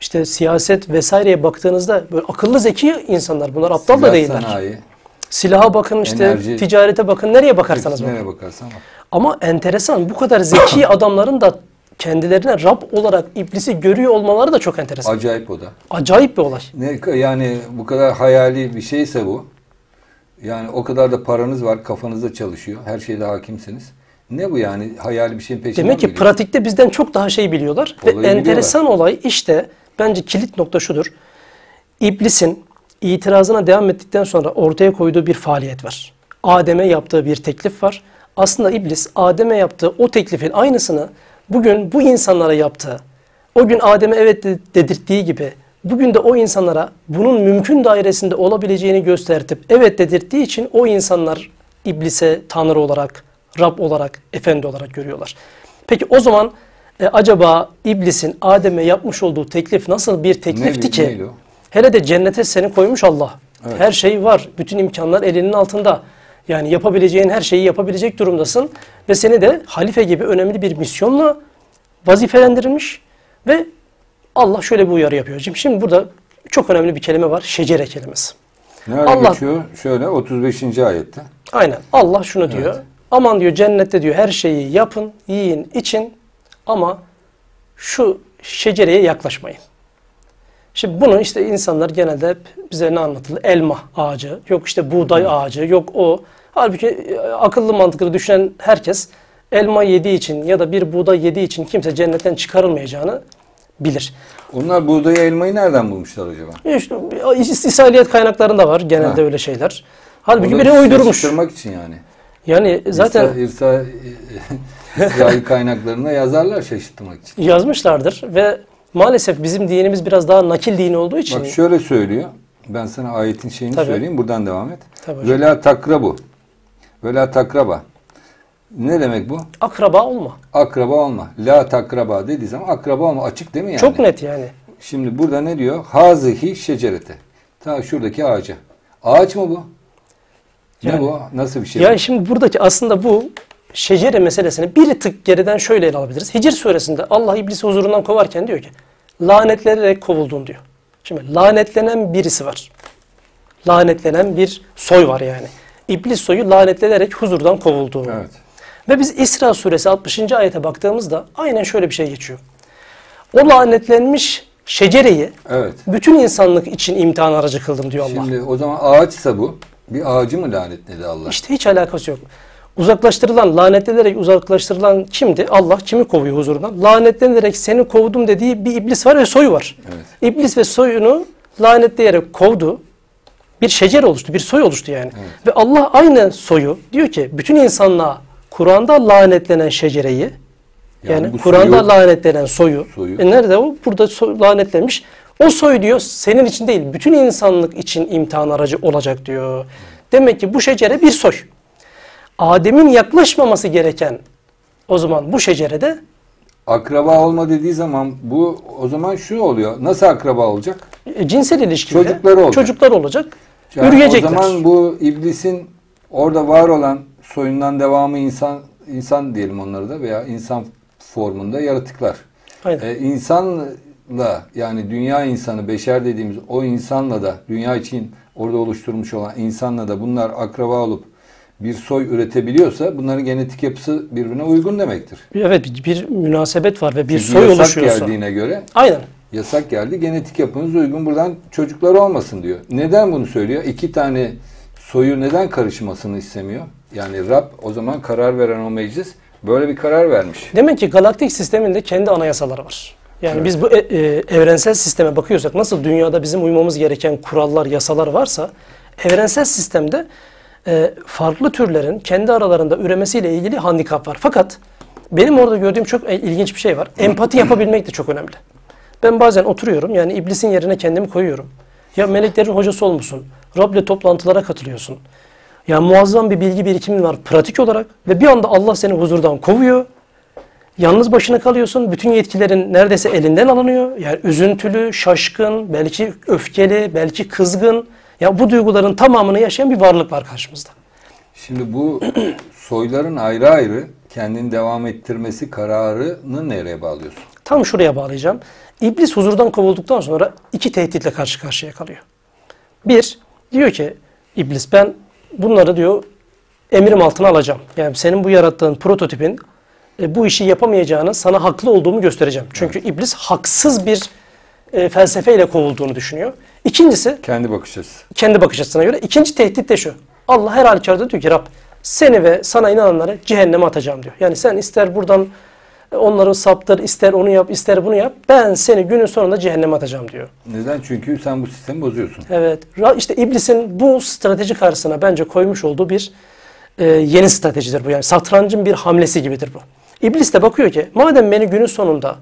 işte siyaset vesaireye baktığınızda böyle akıllı zeki insanlar. Bunlar aptal Silah da değiller. sanayi, Silaha bakın, işte enerji, ticarete bakın, nereye bakarsanız bakın. nereye bakarsan bak. Ama enteresan, bu kadar zeki adamların da kendilerine Rab olarak iblisi görüyor olmaları da çok enteresan. Acayip o da. Acayip bir olay. Ne, yani bu kadar hayali bir şeyse bu. Yani o kadar da paranız var, kafanızda çalışıyor. Her şeyde hakimsiniz. Ne bu yani? Hayali bir şeyin peşinden Demek ki mi gidiyor? pratikte bizden çok daha şey biliyorlar. Olayı Ve enteresan olay işte, bence kilit nokta şudur. İblisin itirazına devam ettikten sonra ortaya koyduğu bir faaliyet var. Adem'e yaptığı bir teklif var. Aslında iblis Adem'e yaptığı o teklifin aynısını bugün bu insanlara yaptığı, o gün Adem'e evet dedirttiği gibi bugün de o insanlara bunun mümkün dairesinde olabileceğini göstertip evet dedirttiği için o insanlar iblise Tanrı olarak, Rab olarak, Efendi olarak görüyorlar. Peki o zaman e, acaba iblisin Adem'e yapmış olduğu teklif nasıl bir teklifti Ne- ki? neydi o? Hele de cennete seni koymuş Allah. Evet. Her şey var. Bütün imkanlar elinin altında. Yani yapabileceğin her şeyi yapabilecek durumdasın. Ve seni de halife gibi önemli bir misyonla vazifelendirilmiş. Ve Allah şöyle bir uyarı yapıyor. Şimdi, şimdi burada çok önemli bir kelime var. Şecere kelimesi. Nerede Allah- geçiyor? Şöyle otuz beşinci ayette. Aynen. Allah şunu diyor. Aman diyor, cennette diyor her şeyi yapın, yiyin, için ama şu şecereye yaklaşmayın. Şimdi bunu işte insanlar genelde hep bize ne anlatılır? Elma ağacı, yok işte buğday ağacı, yok o. Halbuki e, akıllı mantıklı düşünen herkes elma yediği için ya da bir buğday yediği için kimse cennetten çıkarılmayacağını bilir. Onlar buğdayı, elmayı nereden bulmuşlar acaba? E İşte is- İsrailiyet kaynaklarında var genelde Ha. öyle şeyler. Halbuki Onu biri uydurmuş. şaşırtmak için yani. Yani zaten İrsa, İrsa, İsrail kaynaklarına yazarlar şaşırtmak için. yazmışlardır ve maalesef bizim dinimiz biraz daha nakil dini olduğu için. Bak şöyle söylüyor. Ben sana ayetin şeyini Tabii. söyleyeyim. Buradan devam et. Tabii hocam. Vela takrabu. Vela takraba. Ne demek bu? Akraba olma. Akraba olma. La takraba dediği zaman akraba olma. Açık değil mi yani? Çok net yani. Şimdi burada ne diyor? Hazihi şecerete. Ta şuradaki ağaca. Ağaç mı bu? Ne Yani- bu? Nasıl bir şey? Yani şimdi buradaki aslında bu şecere meselesini bir tık geriden şöyle ele alabiliriz. Hicr suresinde Allah iblisi huzurundan kovarken diyor ki lanetlenerek kovuldun diyor. Şimdi lanetlenen birisi var. Lanetlenen bir soy var yani. İblis soyu lanetlenerek huzurdan kovuldu. Evet. Ve biz İsra suresi altmışıncı ayete baktığımızda aynen şöyle bir şey geçiyor. O lanetlenmiş şecereyi Evet. bütün insanlık için imtihan aracı kıldım diyor Allah. Şimdi o zaman ağaçsa bu. Bir ağacı mı lanetledi Allah? İşte hiç alakası yok. Uzaklaştırılan, lanetlenerek uzaklaştırılan kimdi? Allah kimi kovuyor huzurundan? Lanetlenerek seni kovdum dediği bir iblis var ve soyu var. Evet. İblis ve soyunu lanetleyerek kovdu. Bir şecere oluştu, bir soy oluştu yani. Evet. Ve Allah aynı soyu diyor ki bütün insanlığa Kur'an'da lanetlenen şecereyi, yani, Yani bu Kur'an'da soyu- lanetlenen soyu, soyu- e nerede o? Burada so- lanetlenmiş. O soy diyor senin için değil, bütün insanlık için imtihan aracı olacak diyor. Demek ki bu şecere bir soy. Adem'in yaklaşmaması gereken o zaman bu şecerede Akraba olma dediği zaman bu o zaman şu oluyor. Nasıl akraba olacak? e, cinsel ilişkide Çocukları olacak. çocuklar olacak. Yani Üreyecekler. o zaman bu iblisin orada var olan soyundan devamı insan insan diyelim onları da veya insan formunda yaratıklar. Aynen. Ee, insanla yani dünya insanı, beşer dediğimiz o insanla da dünya için orada oluşturmuş olan insanla da bunlar akraba olup bir soy üretebiliyorsa bunların genetik yapısı birbirine uygun demektir. Evet, bir, bir münasebet var ve bir Çünkü soy yasak oluşuyorsa. geldiğine göre Aynen. yasak geldi. Genetik yapınız uygun. Buradan çocuklar olmasın diyor. Neden bunu söylüyor? İki tane soyu neden karışmasını istemiyor? Yani Rab o zaman karar veren o meclis böyle bir karar vermiş. Demek ki galaktik sisteminde kendi anayasaları var. Yani Evet. biz bu e, e, evrensel sisteme bakıyorsak nasıl dünyada bizim uymamız gereken kurallar, yasalar varsa evrensel sistemde e, farklı türlerin kendi aralarında üremesiyle ilgili handikap var. Fakat benim orada gördüğüm çok e, ilginç bir şey var. Empati yapabilmek de çok önemli. Ben bazen oturuyorum yani iblisin yerine kendimi koyuyorum. Ya meleklerin hocası olmuşsun. Rab'le toplantılara katılıyorsun. Ya muazzam bir bilgi birikimin var pratik olarak ve bir anda Allah seni huzurdan kovuyor. Yalnız başına kalıyorsun. Bütün yetkilerin neredeyse elinden alınıyor. Yani üzüntülü, şaşkın, belki öfkeli, belki kızgın. Ya bu duyguların tamamını yaşayan bir varlık var karşımızda. Şimdi bu soyların ayrı ayrı kendini devam ettirmesi kararını nereye bağlıyorsun? Tam şuraya bağlayacağım. İblis huzurdan kovulduktan sonra iki tehditle karşı karşıya kalıyor. Bir, diyor ki İblis ben bunları diyor emrim altına alacağım. Yani senin bu yarattığın prototipin e, bu işi yapamayacağını, sana haklı olduğumu göstereceğim. Çünkü evet. İblis haksız bir e, felsefeyle kovulduğunu düşünüyor. İkincisi kendi bakış açısı. Kendi bakış açısına göre. İkinci tehdit de şu. Allah her halükarda diyor ki Rab seni ve sana inananları cehenneme atacağım diyor. Yani sen ister buradan onları saptır, ister onu yap, ister bunu yap. Ben seni günün sonunda cehenneme atacağım diyor. Neden? Çünkü sen bu sistemi bozuyorsun. Evet. İşte iblisin bu strateji karşısına bence koymuş olduğu bir e, yeni stratejidir bu. Yani satrancın bir hamlesi gibidir bu. İblis de bakıyor ki madem beni günün sonunda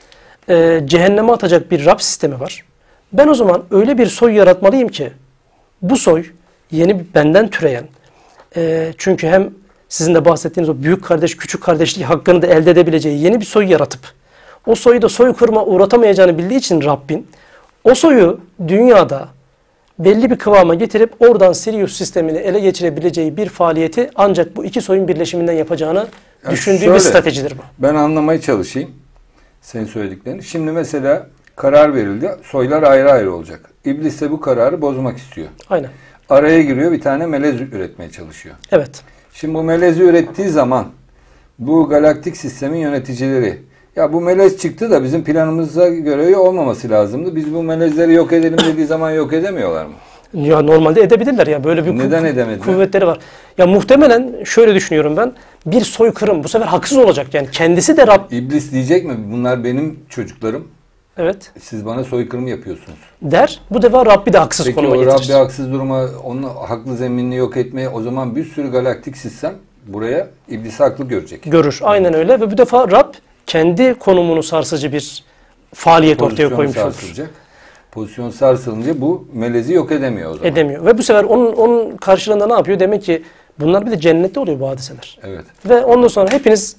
e, cehenneme atacak bir Rab sistemi var. Ben o zaman öyle bir soy yaratmalıyım ki bu soy yeni bir benden türeyen e, çünkü hem sizin de bahsettiğiniz o büyük kardeş küçük kardeşlik hakkını da elde edebileceği yeni bir soy yaratıp o soyu da soykırıma uğratamayacağını bildiği için Rabbin o soyu dünyada belli bir kıvama getirip oradan Sirius sistemini ele geçirebileceği bir faaliyeti ancak bu iki soyun birleşiminden yapacağını yani düşündüğü şöyle, bir stratejidir bu. Ben anlamaya çalışayım senin söylediklerini. Şimdi mesela karar verildi. Soylar ayrı ayrı olacak. İblis de bu kararı bozmak istiyor. Aynen. Araya giriyor, bir tane melez üretmeye çalışıyor. Evet. Şimdi bu melezi ürettiği zaman bu galaktik sistemin yöneticileri ya bu melez çıktı da bizim planımıza göre olmaması lazımdı. Biz bu melezleri yok edelim dediği zaman yok edemiyorlar mı? Ya normalde edebilirler ya. Böyle bir Neden ku- edemediler? kuvvetleri var. Ya muhtemelen şöyle düşünüyorum ben. Bir soykırım bu sefer haksız olacak. Yani kendisi de Rab... İblis diyecek mi? Bunlar benim çocuklarım. Evet. Siz bana soykırım yapıyorsunuz. Der. Bu defa Rabbi de haksız Peki, konuma getirir. getirir. Peki o Rabbi haksız duruma, onun haklı zeminini yok etmeye o zaman bir sürü galaktik sistem buraya İblisi haklı görecek. Görür. Aynen öyle. Ve bu defa Rab kendi konumunu sarsıcı bir faaliyet Pozisyon ortaya koymuş sarsılacak. olur. Pozisyon sarsılınca bu melezi yok edemiyor o zaman. Edemiyor. Ve bu sefer onun, onun karşılığında ne yapıyor? Demek ki bunlar bir de cennette oluyor bu hadiseler. Evet. Ve ondan sonra hepiniz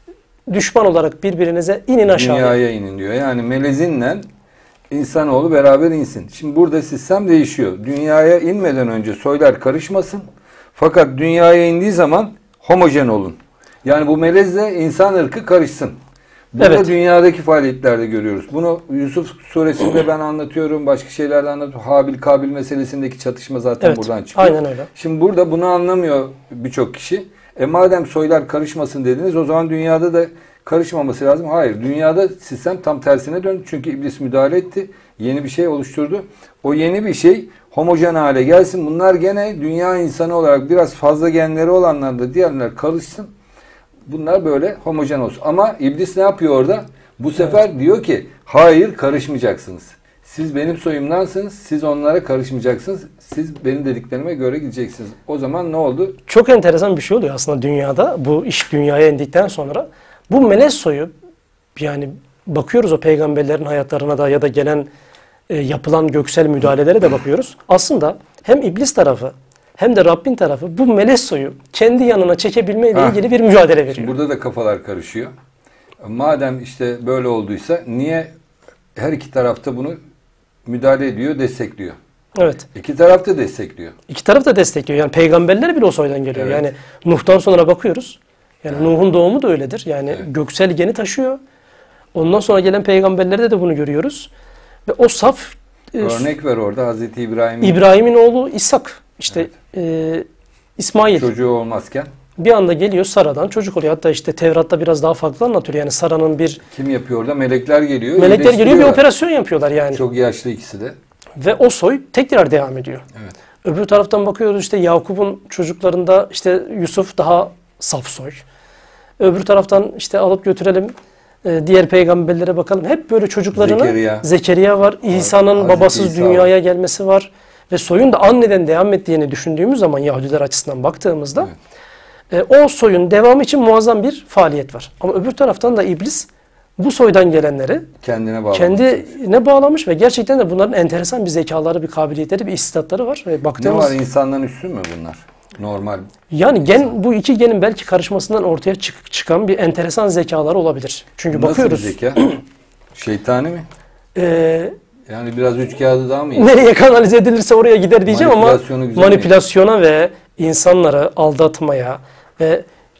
düşman olarak birbirinize inin aşağıya. Dünyaya inin diyor. Yani melezinle insanoğlu beraber insin. Şimdi burada sistem değişiyor. Dünyaya inmeden önce soylar karışmasın. Fakat dünyaya indiği zaman homojen olun. Yani bu melezle insan ırkı karışsın. Burada evet. dünyadaki faaliyetlerde görüyoruz. Bunu Yusuf suresinde ben anlatıyorum. Başka şeylerde anlatıyorum. Habil Kabil meselesindeki çatışma zaten evet. buradan çıkıyor. Aynen öyle. Şimdi burada bunu anlamıyor birçok kişi. E madem soylar karışmasın dediniz o zaman dünyada da karışmaması lazım. Hayır. Dünyada sistem tam tersine döndü. Çünkü iblis müdahale etti. Yeni bir şey oluşturdu. O yeni bir şey homojen hale gelsin. Bunlar gene dünya insanı olarak biraz fazla genleri olanlar da diğerler karışsın. Bunlar böyle homojen olsun. Ama iblis ne yapıyor orada? Bu sefer evet. diyor ki hayır karışmayacaksınız. Siz benim soyumdansınız. Siz onlara karışmayacaksınız. Siz benim dediklerime göre gideceksiniz. O zaman ne oldu? Çok enteresan bir şey oluyor aslında dünyada. Bu iş dünyaya indikten sonra bu melez soyu yani bakıyoruz o peygamberlerin hayatlarına da ya da gelen e, yapılan göksel müdahalelere de bakıyoruz. Aslında hem iblis tarafı hem de Rabbin tarafı bu melez soyu kendi yanına çekebilmeyle ha. ilgili bir mücadele veriyor. Şimdi burada da kafalar karışıyor. Madem işte böyle olduysa niye her iki tarafta bunu müdahale ediyor, destekliyor? Evet. İki taraf da destekliyor. İki taraf da destekliyor. Yani peygamberler bile o soydan geliyor. Evet. Yani Nuh'tan sonra bakıyoruz. Yani evet. Nuh'un doğumu da öyledir. Yani evet. göksel geni taşıyor. Ondan sonra gelen peygamberlerde de bunu görüyoruz. Ve o saf örnek ver orada Hazreti İbrahim. İbrahim'in oğlu İshak. İşte evet. e, İsmail. Çocuğu olmazken. Bir anda geliyor Sara'dan çocuk oluyor. Hatta işte Tevrat'ta biraz daha farklı anlatıyor. Yani Sara'nın bir... Kim yapıyor orada? Melekler geliyor. Melekler geliyor bir operasyon yapıyorlar yani. Çok yaşlı ikisi de. Ve o soy tekrar devam ediyor. Evet. Öbür taraftan bakıyoruz işte Yakup'un çocuklarında işte Yusuf daha saf soy. Öbür taraftan işte alıp götürelim e, diğer peygamberlere bakalım. Hep böyle çocuklarını Zekeriya, Zekeriya var. İsa'nın babasız İsa dünyaya var. gelmesi var. Ve soyun da anneden devam ettiğini düşündüğümüz zaman Yahudiler açısından baktığımızda evet. e, o soyun devamı için muazzam bir faaliyet var. Ama öbür taraftan da iblis bu soydan gelenleri kendine bağlamış. kendine bağlamış ve gerçekten de bunların enteresan bir zekaları, bir kabiliyetleri, bir istidatları var. Ve baktığımız, ne var insandan üstün mü bunlar? Normal. Yani gen, bu iki genin belki karışmasından ortaya çık, çıkan bir enteresan zekaları olabilir. Çünkü nasıl bakıyoruz. Nasıl bir zeka? Şeytani mi? Ee, yani biraz üç kağıdı daha mı iyi? Nereye kanalize edilirse oraya gider diyeceğim ama manipülasyona mi? ve insanları aldatmaya ve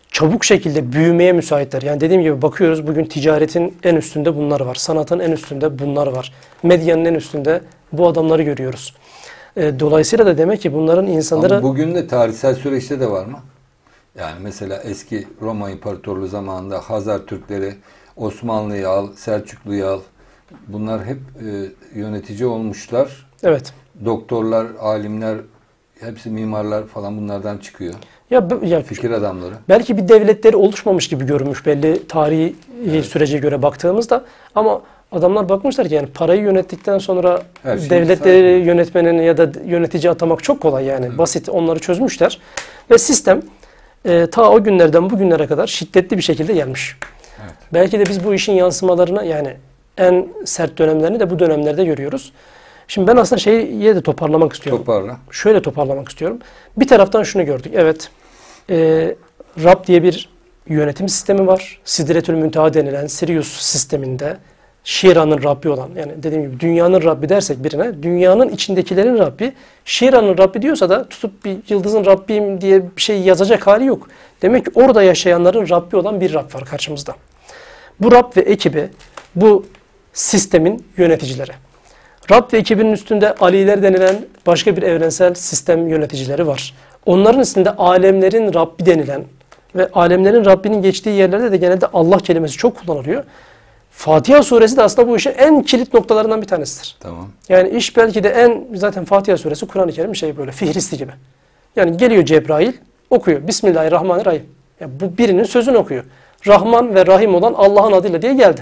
çabuk şekilde büyümeye müsaitler. Yani dediğim gibi bakıyoruz bugün ticaretin en üstünde bunlar var. Sanatın en üstünde bunlar var. Medyanın en üstünde bu adamları görüyoruz. E, dolayısıyla da demek ki bunların insanlara... Ama bugün de tarihsel süreçte de var mı? Yani mesela eski Roma İmparatorluğu zamanında Hazar Türkleri, Osmanlı'yı al, Selçuklu'yu al. Bunlar hep e, yönetici olmuşlar. Evet. Doktorlar, alimler, hepsi mimarlar falan bunlardan çıkıyor. Ya, ya fikir adamları. Belki bir devletleri oluşmamış gibi görünmüş belli tarihi evet. sürece göre baktığımızda, ama adamlar bakmışlar ki yani parayı yönettikten sonra şey devletleri yönetmenin ya da yönetici atamak çok kolay yani. Hı. Basit, onları çözmüşler ve sistem e, ta o günlerden bugünlere kadar şiddetli bir şekilde gelmiş. Evet. Belki de biz bu işin yansımalarını, yani en sert dönemlerini de bu dönemlerde görüyoruz. Şimdi ben aslında şeyi de toparlamak istiyorum. Toparla. Şöyle toparlamak istiyorum. Bir taraftan şunu gördük. Evet, e, Rab diye bir yönetim sistemi var. Sidretül Münteha denilen Sirius sisteminde Şira'nın Rabbi olan, yani dediğim gibi dünyanın Rabbi dersek birine, dünyanın içindekilerin Rabbi, Şira'nın Rabbi diyorsa da tutup bir yıldızın Rabbiyim diye bir şey yazacak hali yok. Demek ki orada yaşayanların Rabbi olan bir Rab var karşımızda. Bu Rab ve ekibi, bu sistemin yöneticileri. Rab ve ekibinin üstünde Aliler denilen başka bir evrensel sistem yöneticileri var. Onların üstünde alemlerin Rabbi denilen ve alemlerin Rabbinin geçtiği yerlerde de genelde Allah kelimesi çok kullanılıyor. Fatiha suresi de aslında bu işin en kilit noktalarından bir tanesidir. Tamam. Yani iş belki de en, zaten Fatiha suresi Kur'an-ı Kerim şey böyle fihristi gibi. Yani geliyor Cebrail, okuyor. Bismillahirrahmanirrahim. Yani bu birinin sözünü okuyor. Rahman ve Rahim olan Allah'ın adıyla diye geldi.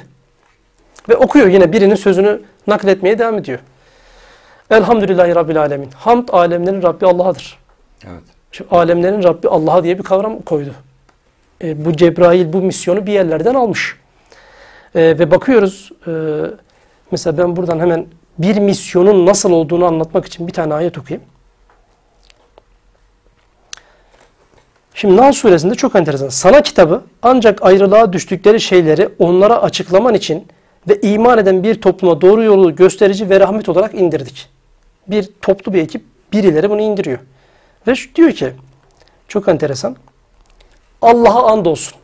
Ve okuyor, yine birinin sözünü nakletmeye devam ediyor. Elhamdülillahi Rabbil alemin. Hamd alemlerin Rabbi Allah'adır. Evet. Şimdi alemlerin Rabbi Allah'a diye bir kavram koydu. E, bu Cebrail bu misyonu bir yerlerden almış. E, ve bakıyoruz e, mesela ben buradan hemen bir misyonun nasıl olduğunu anlatmak için bir tane ayet okuyayım. Şimdi Nahl suresinde çok enteresan. Sana kitabı ancak ayrılığa düştükleri şeyleri onlara açıklaman için ve iman eden bir topluma doğru yolu gösterici ve rahmet olarak indirdik. Bir toplu bir ekip birileri bunu indiriyor. Ve diyor ki, çok enteresan, Allah'a andolsun.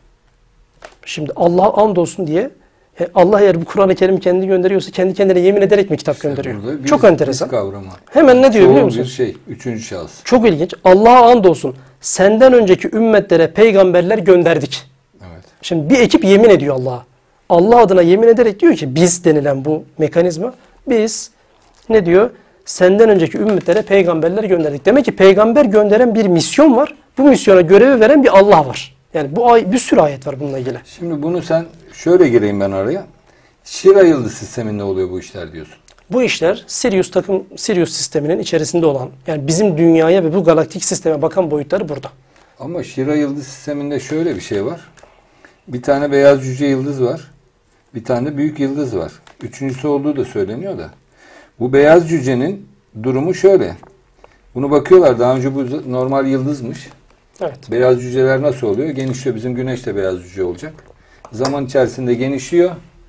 Şimdi Allah'a andolsun diye, yani Allah eğer bu Kur'an-ı Kerim kendi gönderiyorsa kendi kendine yemin ederek mi kitap gönderiyor? Bir, çok enteresan. Kavramı. Hemen ne diyor Çoğul biliyor musun? Bir şey, üçüncü şahıs. Çok ilginç. Allah'a andolsun. Senden önceki ümmetlere peygamberler gönderdik. Evet. Şimdi bir ekip yemin ediyor Allah'a. Allah adına yemin ederek diyor ki biz denilen bu mekanizma, biz ne diyor? Senden önceki ümmetlere peygamberler gönderdik. Demek ki peygamber gönderen bir misyon var. Bu misyona görevi veren bir Allah var. Yani bu ay bir sürü ayet var bununla ilgili. Şimdi bunu sen şöyle gireyim ben araya. Şira yıldız sisteminde oluyor bu işler diyorsun. Bu işler Sirius takım Sirius sisteminin içerisinde olan, yani bizim dünyaya ve bu galaktik sisteme bakan boyutları burada. Ama Şira yıldız sisteminde şöyle bir şey var. Bir tane beyaz cüce yıldız var. Bir tane de büyük yıldız var. Üçüncüsü olduğu da söyleniyor da. Bu beyaz cücenin durumu şöyle. Bunu bakıyorlar. Daha önce bu normal yıldızmış. Evet. Beyaz cüceler nasıl oluyor? Genişliyor. Bizim güneş de beyaz cüce olacak. Zaman içerisinde genişliyor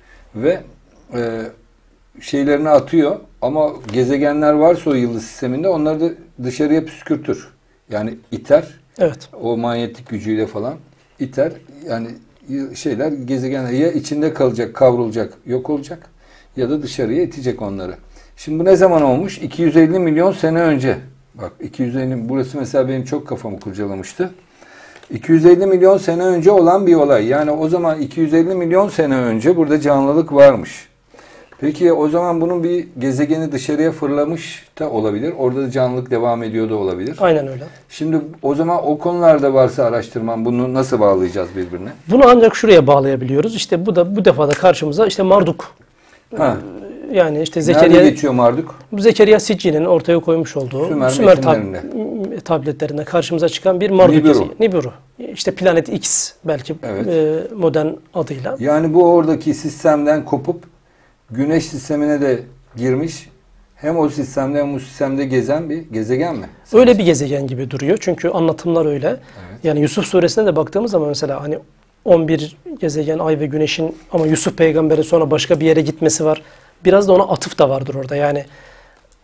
ve e, şeylerini atıyor. Ama gezegenler varsa o yıldız sisteminde onları da dışarıya püskürtür. Yani iter. Evet. O manyetik gücüyle falan iter. Yani şeyler, gezegenler ya içinde kalacak, kavrulacak, yok olacak ya da dışarıya itecek onları. Şimdi bu ne zaman olmuş? iki yüz elli milyon sene önce. Bak iki yüz elli, burası mesela benim çok kafamı kurcalamıştı. iki yüz elli milyon sene önce olan bir olay. Yani o zaman iki yüz elli milyon sene önce burada canlılık varmış. Peki o zaman bunun bir gezegeni dışarıya fırlamış da olabilir. Orada da canlılık devam ediyor da olabilir. Aynen öyle. Şimdi o zaman o konularda varsa araştırman, bunu nasıl bağlayacağız birbirine? Bunu ancak şuraya bağlayabiliyoruz. İşte bu da bu defa da karşımıza işte Marduk. Ha. Yani işte Zekeriya, nerede geçiyor Marduk? Bu Zekeriya Sicci'nin ortaya koymuş olduğu Sümer, Sümer tab- tabletlerinde karşımıza çıkan bir Marduk Nibiru. gezegeni. Nibiru. İşte Planet X belki Evet. e, modern adıyla. Yani bu oradaki sistemden kopup Güneş sistemine de girmiş. Hem o sistemde hem o sistemde gezen bir gezegen mi? Öyle bir gezegen gibi duruyor. Çünkü anlatımlar öyle. Evet. Yani Yusuf suresine de baktığımız zaman mesela hani on bir gezegen, ay ve güneşin ama Yusuf peygamberin sonra başka bir yere gitmesi var. Biraz da ona atıf da vardır orada. Yani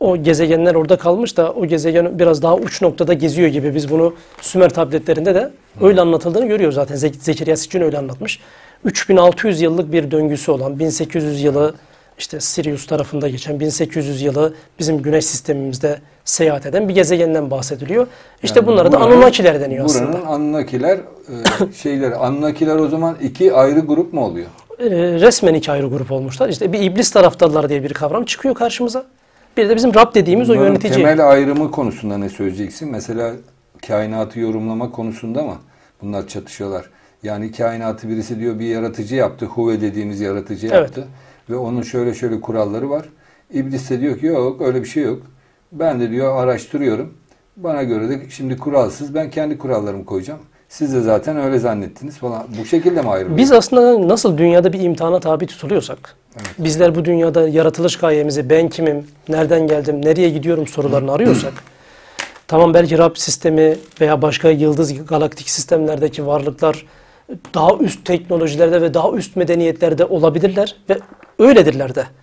o gezegenler orada kalmış da o gezegen biraz daha uç noktada geziyor gibi. Biz bunu Sümer tabletlerinde de öyle anlatıldığını görüyoruz zaten. Zek Zekeriya Sitchin öyle anlatmış. üç bin altı yüz yıllık bir döngüsü olan, bin sekiz yüz yılı işte Sirius tarafında geçen, bin sekiz yüz yılı bizim güneş sistemimizde seyahat eden bir gezegenden bahsediliyor. İşte yani bunlara buranın, da Anunnakiler deniyor buranın aslında. Buranın Anunnakiler e, şeyleri. Anunnakiler o zaman iki ayrı grup mu oluyor? E, resmen iki ayrı grup olmuşlar. İşte bir iblis taraftarlar diye bir kavram çıkıyor karşımıza. Bir de bizim Rab dediğimiz Bunların o yönetici. Temel ayrımı konusunda ne söyleyeceksin? Mesela kainatı yorumlama konusunda mı bunlar çatışıyorlar? Yani kainatı birisi diyor bir yaratıcı yaptı. Huve dediğimiz yaratıcı yaptı. Evet. Ve onun şöyle şöyle kuralları var. İblis de diyor ki yok öyle bir şey yok. Ben de diyor araştırıyorum. Bana göre de şimdi kuralsız ben kendi kurallarımı koyacağım. Siz de zaten öyle zannettiniz falan. Bu şekilde mi ayrılıyor? Biz aslında nasıl dünyada bir imtihana tabi tutuluyorsak, evet. bizler bu dünyada yaratılış gayemizi ben kimim, nereden geldim, nereye gidiyorum sorularını arıyorsak, tamam belki Rab sistemi veya başka yıldız galaktik sistemlerdeki varlıklar daha üst teknolojilerde ve daha üst medeniyetlerde olabilirler ve öyledirler de.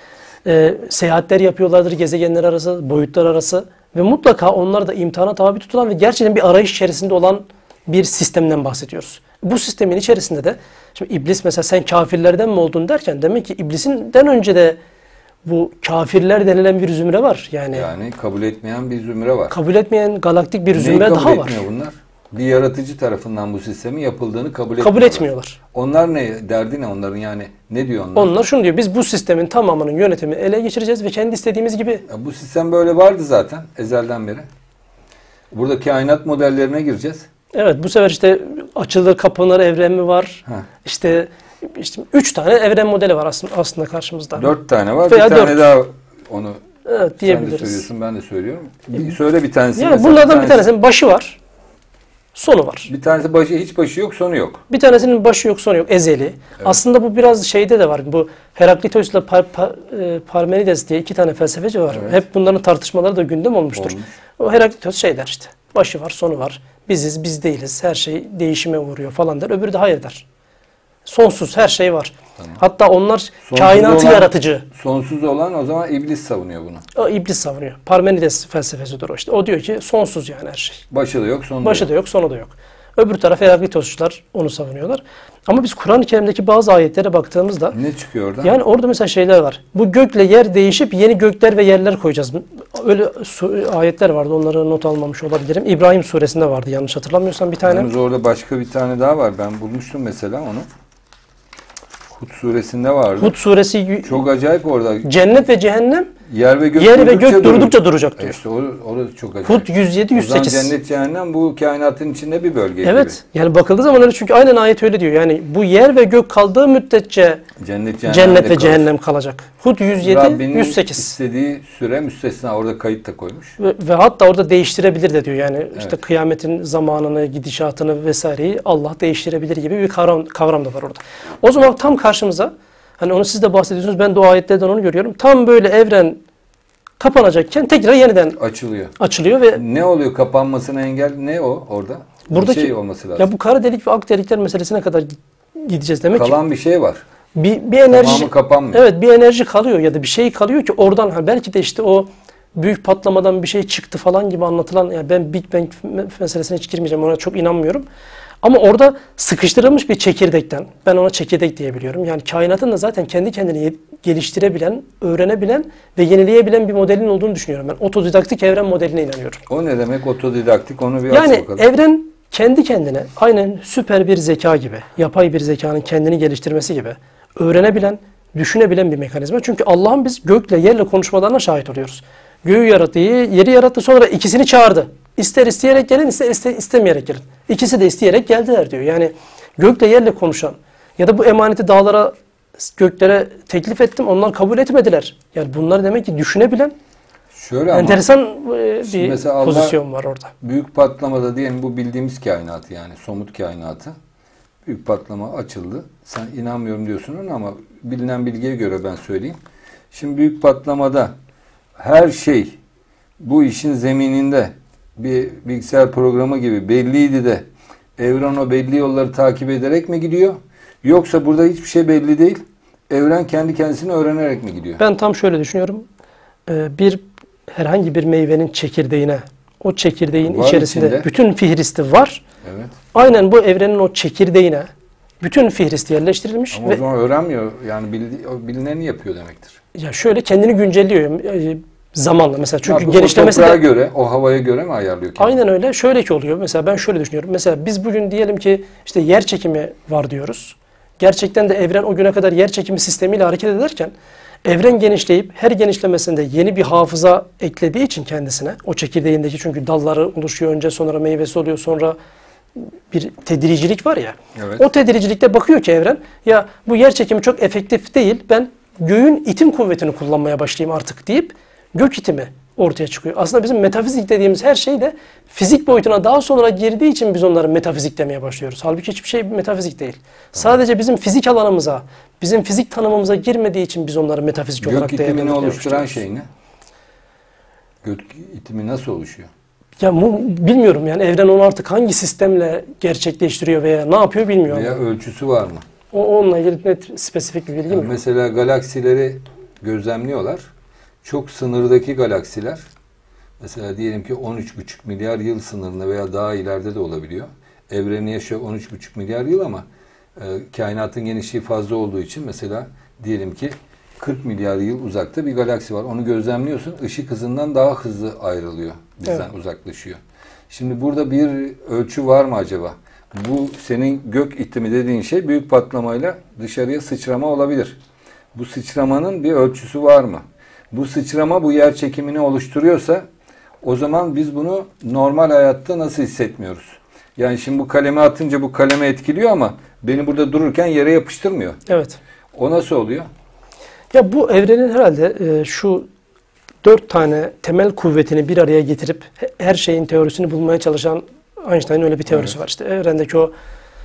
Ee, seyahatler yapıyorlardır gezegenler arası, boyutlar arası ve mutlaka onlar da imtihana tabi tutulan ve gerçekten bir arayış içerisinde olan bir sistemden bahsediyoruz. Bu sistemin içerisinde de şimdi iblis mesela sen kafirlerden mi oldun derken demek ki iblisinden önce de bu kafirler denilen bir zümre var. Yani, yani kabul etmeyen bir zümre var. Kabul etmeyen galaktik bir zümre Neyi daha var. kabul etmiyor bunlar? Bir yaratıcı tarafından bu sistemin yapıldığını kabul, kabul etmiyorlar. Onlar ne? Derdi ne onların yani? Ne diyor onlar? Onlar şunu diyor. Biz bu sistemin tamamının yönetimini ele geçireceğiz ve kendi istediğimiz gibi. Ya bu sistem böyle vardı zaten ezelden beri. Burada kainat modellerine gireceğiz. Evet bu sefer işte açılır kapanır evren mi var? Heh. İşte işte üç tane evren modeli var aslında aslında karşımızda. Dört tane var. Veya bir tane dört. daha onu evet, diyebiliriz. Sen de söylüyorsun ben de söylüyorum. Bir söyle bir tanesi. Yani bunlardan bir tanesinin başı var. Sonu var. Bir tanesi başı hiç başı yok, sonu yok. Bir tanesinin başı yok, sonu yok. Ezeli. Evet. Aslında bu biraz şeyde de var. Bu Heraklitos ile Par, Par, Parmenides diye iki tane felsefeci var. Evet. Hep bunların tartışmaları da gündem olmuştur. Olmuş. O Heraklitos şey der işte. Başı var, sonu var. Biziz, biz değiliz. Her şey değişime uğruyor falan der. Öbürü de hayır der. Sonsuz her şey var. Tamam. Hatta onlar sonsuz kainatı olan, yaratıcı. Sonsuz olan o zaman iblis savunuyor bunu. O iblis savunuyor. Parmenides felsefesidir o işte. O diyor ki sonsuz yani her şey. Başı da yok, sonu da Başı yok. da yok, sonu da yok. Öbür taraf Heraklitosçular onu savunuyorlar. Ama biz Kur'an-ı Kerim'deki bazı ayetlere baktığımızda ne çıkıyor oradan? Yani orada mesela şeyler var. Bu gökle yer değişip yeni gökler ve yerler koyacağız. Öyle ayetler vardı. Onları not almamış olabilirim. İbrahim suresinde vardı yanlış hatırlamıyorsam bir tane. Yalnız orada başka bir tane daha var. Ben bulmuştum mesela onu. Hud suresinde vardı. Hud suresi çok acayip orada. Cennet ve cehennem yer ve gök, yer durdukça, ve gök durdukça durur. duracak diyor. E işte orası çok acayip. Hud yüz yedi yüz sekiz. O zaman cennet cehennem bu kainatın içinde bir bölge evet, gibi. Yani bakıldığı zaman öyle çünkü aynen ayet öyle diyor. Yani bu yer ve gök kaldığı müddetçe cennet, cehennem cennet ve cehennem kalacak. Hud yüz yedi yüz sekiz. istediği süre müstesna orada kayıt da koymuş. Ve, ve hatta orada değiştirebilir de diyor. Yani evet. işte kıyametin zamanını, gidişatını vesaireyi Allah değiştirebilir gibi bir kavram, kavram da var orada. O zaman tam karşımıza hani onu siz de bahsediyorsunuz. Ben de o ayetlerden onu görüyorum. Tam böyle evren kapanacakken tekrar yeniden açılıyor. Açılıyor ve ne oluyor kapanmasına engel ne o orada? Buradaki, bir şey olması lazım. Ya bu kara delik ve ak delikler meselesine kadar gideceğiz demek Kalan ki. Kalan bir şey var. Bir, bir enerji Tamamı kapanmıyor. Evet, bir enerji kalıyor ya da bir şey kalıyor ki oradan ha belki de işte o büyük patlamadan bir şey çıktı falan gibi anlatılan yani ben Big Bang meselesine hiç girmeyeceğim. Ona çok inanmıyorum. Ama orada sıkıştırılmış bir çekirdekten, ben ona çekirdek diyebiliyorum. Yani kainatın da zaten kendi kendini geliştirebilen, öğrenebilen ve yenileyebilen bir modelin olduğunu düşünüyorum. Ben otodidaktik evren modeline inanıyorum. O ne demek otodidaktik? Onu bir yani aç bakalım. Evren kendi kendine aynen süper bir zeka gibi, yapay bir zekanın kendini geliştirmesi gibi öğrenebilen, düşünebilen bir mekanizma. Çünkü Allah'ın biz gökle yerle konuşmalarına şahit oluyoruz. Göğü yarattı, yeri yarattı, sonra ikisini çağırdı. İster isteyerek gelin, ister iste, istemeyerek gelin. İkisi de isteyerek geldiler diyor. Yani gökle yerle konuşan ya da bu emaneti dağlara, göklere teklif ettim, onlar kabul etmediler. Yani bunlar demek ki düşünebilen, şöyle enteresan ama, bir pozisyon var orada. Büyük patlamada diyelim bu bildiğimiz kainatı yani somut kainatı. Büyük patlama açıldı. Sen inanmıyorum diyorsun ama bilinen bilgiye göre ben söyleyeyim. Şimdi büyük patlamada her şey bu işin zemininde bir bilgisayar programı gibi belliydi de evren o belli yolları takip ederek mi gidiyor? Yoksa burada hiçbir şey belli değil. Evren kendi kendisini öğrenerek mi gidiyor? Ben tam şöyle düşünüyorum. Bir herhangi bir meyvenin çekirdeğine, o çekirdeğin Var içerisinde içinde. bütün fihristi var. Evet. Aynen bu evrenin o çekirdeğine bütün fihristi yerleştirilmiş. Ama ve o zaman öğrenmiyor. Yani bildi, o bilineni yapıyor demektir. ya şöyle kendini güncelliyor e, zamanla mesela çünkü Ya bu genişlemesi o toprağa de göre, o havaya göre mi ayarlıyor kendini? aynen öyle. Şöyle ki oluyor. Mesela ben şöyle düşünüyorum. Mesela biz bugün diyelim ki işte yer çekimi var diyoruz. Gerçekten de evren o güne kadar yer çekimi sistemiyle hareket ederken evren genişleyip her genişlemesinde yeni bir hafıza eklediği için kendisine o çekirdeğindeki çünkü dalları oluşuyor önce sonra meyvesi oluyor sonra bir tedricilik var ya. Evet. O tedricilikte bakıyor ki evren ya bu yer çekimi çok efektif değil. Ben göğün itim kuvvetini kullanmaya başlayayım artık deyip gök itimi ortaya çıkıyor. Aslında bizim metafizik dediğimiz her şey de fizik boyutuna daha sonra girdiği için biz onları metafizik demeye başlıyoruz. Halbuki hiçbir şey metafizik değil. Sadece bizim fizik alanımıza, bizim fizik tanımımıza girmediği için biz onları metafizik Gök olarak itimini değerlendirmeye oluşturan başlıyoruz. şey ne? Gök itimi nasıl oluşuyor? Ya bu, bilmiyorum yani evren onu artık hangi sistemle gerçekleştiriyor veya ne yapıyor bilmiyorum. Veya ölçüsü var mı? O, onunla ilgili net spesifik bir bilgim Yani yok. mesela galaksileri gözlemliyorlar. Çok sınırdaki galaksiler, mesela diyelim ki on üç buçuk milyar yıl sınırında veya daha ileride de olabiliyor. Evreni yaşıyor on üç buçuk milyar yıl ama e, kainatın genişliği fazla olduğu için mesela diyelim ki kırk milyar yıl uzakta bir galaksi var. Onu gözlemliyorsun. Işık hızından daha hızlı ayrılıyor. Bizden Evet. uzaklaşıyor. Şimdi burada bir ölçü var mı acaba? Bu senin gök itimi dediğin şey büyük patlamayla dışarıya sıçrama olabilir. Bu sıçramanın bir ölçüsü var mı? Bu sıçrama bu yer çekimini oluşturuyorsa o zaman biz bunu normal hayatta nasıl hissetmiyoruz? Yani şimdi bu kalemi atınca bu kaleme etkiliyor ama beni burada dururken yere yapıştırmıyor. Evet. O nasıl oluyor? Ya bu evrenin herhalde e, şu dört tane temel kuvvetini bir araya getirip he- her şeyin teorisini bulmaya çalışan Einstein'ın öyle bir teorisi Evet. var. İşte evrendeki o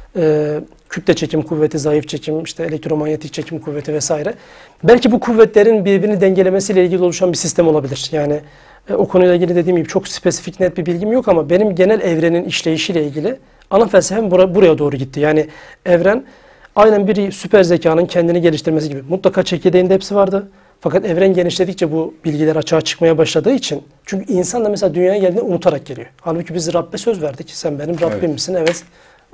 e, kütle çekim kuvveti, zayıf çekim, işte elektromanyetik çekim kuvveti vesaire. Belki bu kuvvetlerin birbirini dengelemesiyle ilgili oluşan bir sistem olabilir. Yani e, o konuyla ilgili dediğim gibi çok spesifik net bir bilgim yok ama benim genel evrenin işleyişiyle ilgili ana felsefem bura, buraya doğru gitti. Yani evren aynen bir süper zekanın kendini geliştirmesi gibi. Mutlaka çekirdeğinde hepsi vardı. Fakat evren genişledikçe bu bilgiler açığa çıkmaya başladığı için çünkü insan da mesela dünyaya geldiğinde unutarak geliyor. Halbuki biz Rabbe söz verdik. Sen benim Rabbimsin. Evet. E,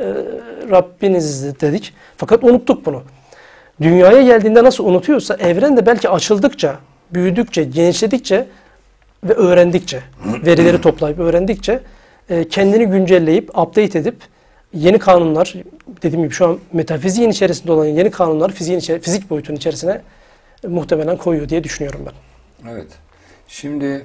Rabbiniz dedik. Fakat unuttuk bunu. Dünyaya geldiğinde nasıl unutuyorsa evren de belki açıldıkça, büyüdükçe, genişledikçe ve öğrendikçe, verileri toplayıp öğrendikçe e, kendini güncelleyip, update edip yeni kanunlar, dediğim gibi şu an metafiziğin içerisinde olan yeni kanunlar fiziğin içeri, fizik boyutunun içerisine e, muhtemelen koyuyor diye düşünüyorum ben. Evet. Şimdi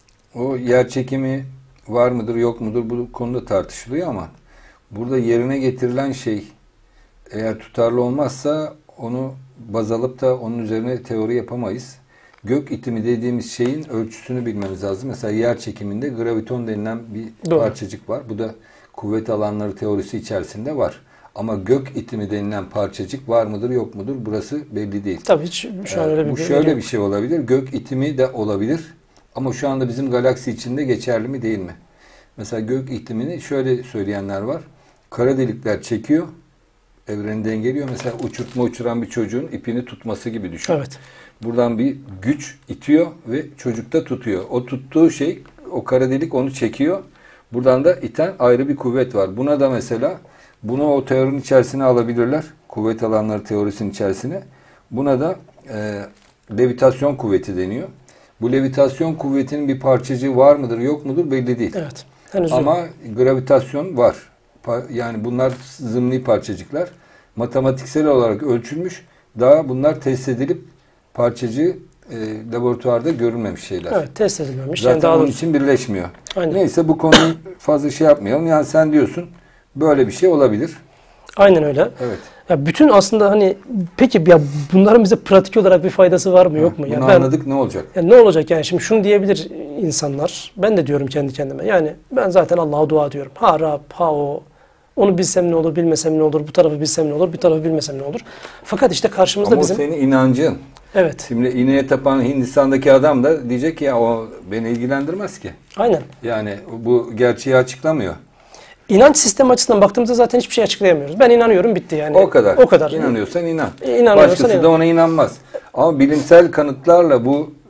o yer çekimi var mıdır yok mudur bu konuda tartışılıyor ama burada yerine getirilen şey eğer tutarlı olmazsa onu baz alıp da onun üzerine teori yapamayız. Gök itimi dediğimiz şeyin ölçüsünü bilmemiz lazım. Mesela yer çekiminde graviton denilen bir Doğru. parçacık var. Bu da kuvvet alanları teorisi içerisinde var. Ama gök itimi denilen parçacık var mıdır yok mudur burası belli değil. Tabii hiç şu an Ee, öyle bir Bu bilgi şöyle yok. bir şey olabilir. Gök itimi de olabilir. Ama şu anda bizim galaksi içinde geçerli mi değil mi? Mesela gök itimini şöyle söyleyenler var. Kara delikler çekiyor. Evreni dengeliyor. Mesela uçurtma uçuran bir çocuğun ipini tutması gibi düşün. Evet. Buradan bir güç itiyor ve çocukta tutuyor. O tuttuğu şey, o kara delik onu çekiyor. Buradan da iten ayrı bir kuvvet var. Buna da mesela bunu o teorinin içerisine alabilirler. Kuvvet alanları teorisinin içerisine. Buna da e, levitasyon kuvveti deniyor. Bu levitasyon kuvvetinin bir parçacığı var mıdır yok mudur belli değil. Evet. Henüz yok. Ama gravitasyon var. Pa- Yani bunlar zımni parçacıklar. Matematiksel olarak ölçülmüş. Daha bunlar test edilip parçacığı e, laboratuvarda görülmemiş şeyler. Evet, test edilmemiş. Zaten Yani daha onun doğrusu. için birleşmiyor. Aynen. Neyse bu konuyu fazla şey yapmayalım. Yani sen diyorsun böyle bir şey olabilir. Aynen öyle. Evet. Ya bütün aslında hani peki ya bunların bize pratik olarak bir faydası var mı yok mu? Bunu Yani ben, anladık, ne olacak? yani ne olacak yani şimdi şunu diyebilir insanlar. Ben de diyorum kendi kendime. Yani ben zaten Allah'a dua ediyorum. Ha Rab, ha o. Onu bilsem ne olur, bilmesem ne olur, bu tarafı bilsem ne olur, bir tarafı bilmesem ne olur. Fakat işte karşımızda Ama bizim... o senin inancın. Evet. Şimdi ineğe tapan Hindistan'daki adam da diyecek ki ya o beni ilgilendirmez ki. Aynen. Yani bu gerçeği açıklamıyor. İnanç sistemi açısından baktığımızda zaten hiçbir şey açıklayamıyoruz. Ben inanıyorum bitti yani. O kadar. O kadar. İnanıyorsan inan. İnanıyorsan Başkası inan. da ona inanmaz. Ama bilimsel kanıtlarla bu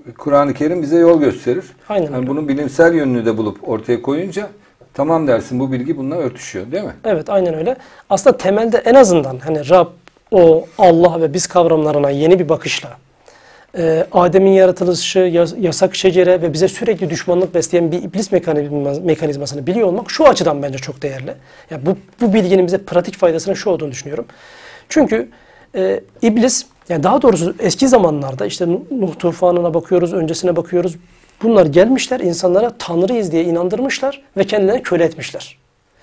Kur'an-ı Kerim bize yol gösterir. Aynen Yani öyle. bunun bilimsel yönünü de bulup ortaya koyunca tamam dersin, bu bilgi bununla örtüşüyor, değil mi? Evet, aynen öyle. Aslında temelde en azından hani Rab, o, Allah ve biz kavramlarına yeni bir bakışla e, Adem'in yaratılışı, yas- yasak şecere ve bize sürekli düşmanlık besleyen bir iblis mekanizma- mekanizmasını biliyor olmak şu açıdan bence çok değerli. Yani bu, bu bilginin bize pratik faydasının şu olduğunu düşünüyorum. Çünkü e, iblis, yani daha doğrusu eski zamanlarda işte Nuh tufanına bakıyoruz, öncesine bakıyoruz. Bunlar gelmişler, insanlara Tanrıyız diye inandırmışlar ve kendilerine köle etmişler.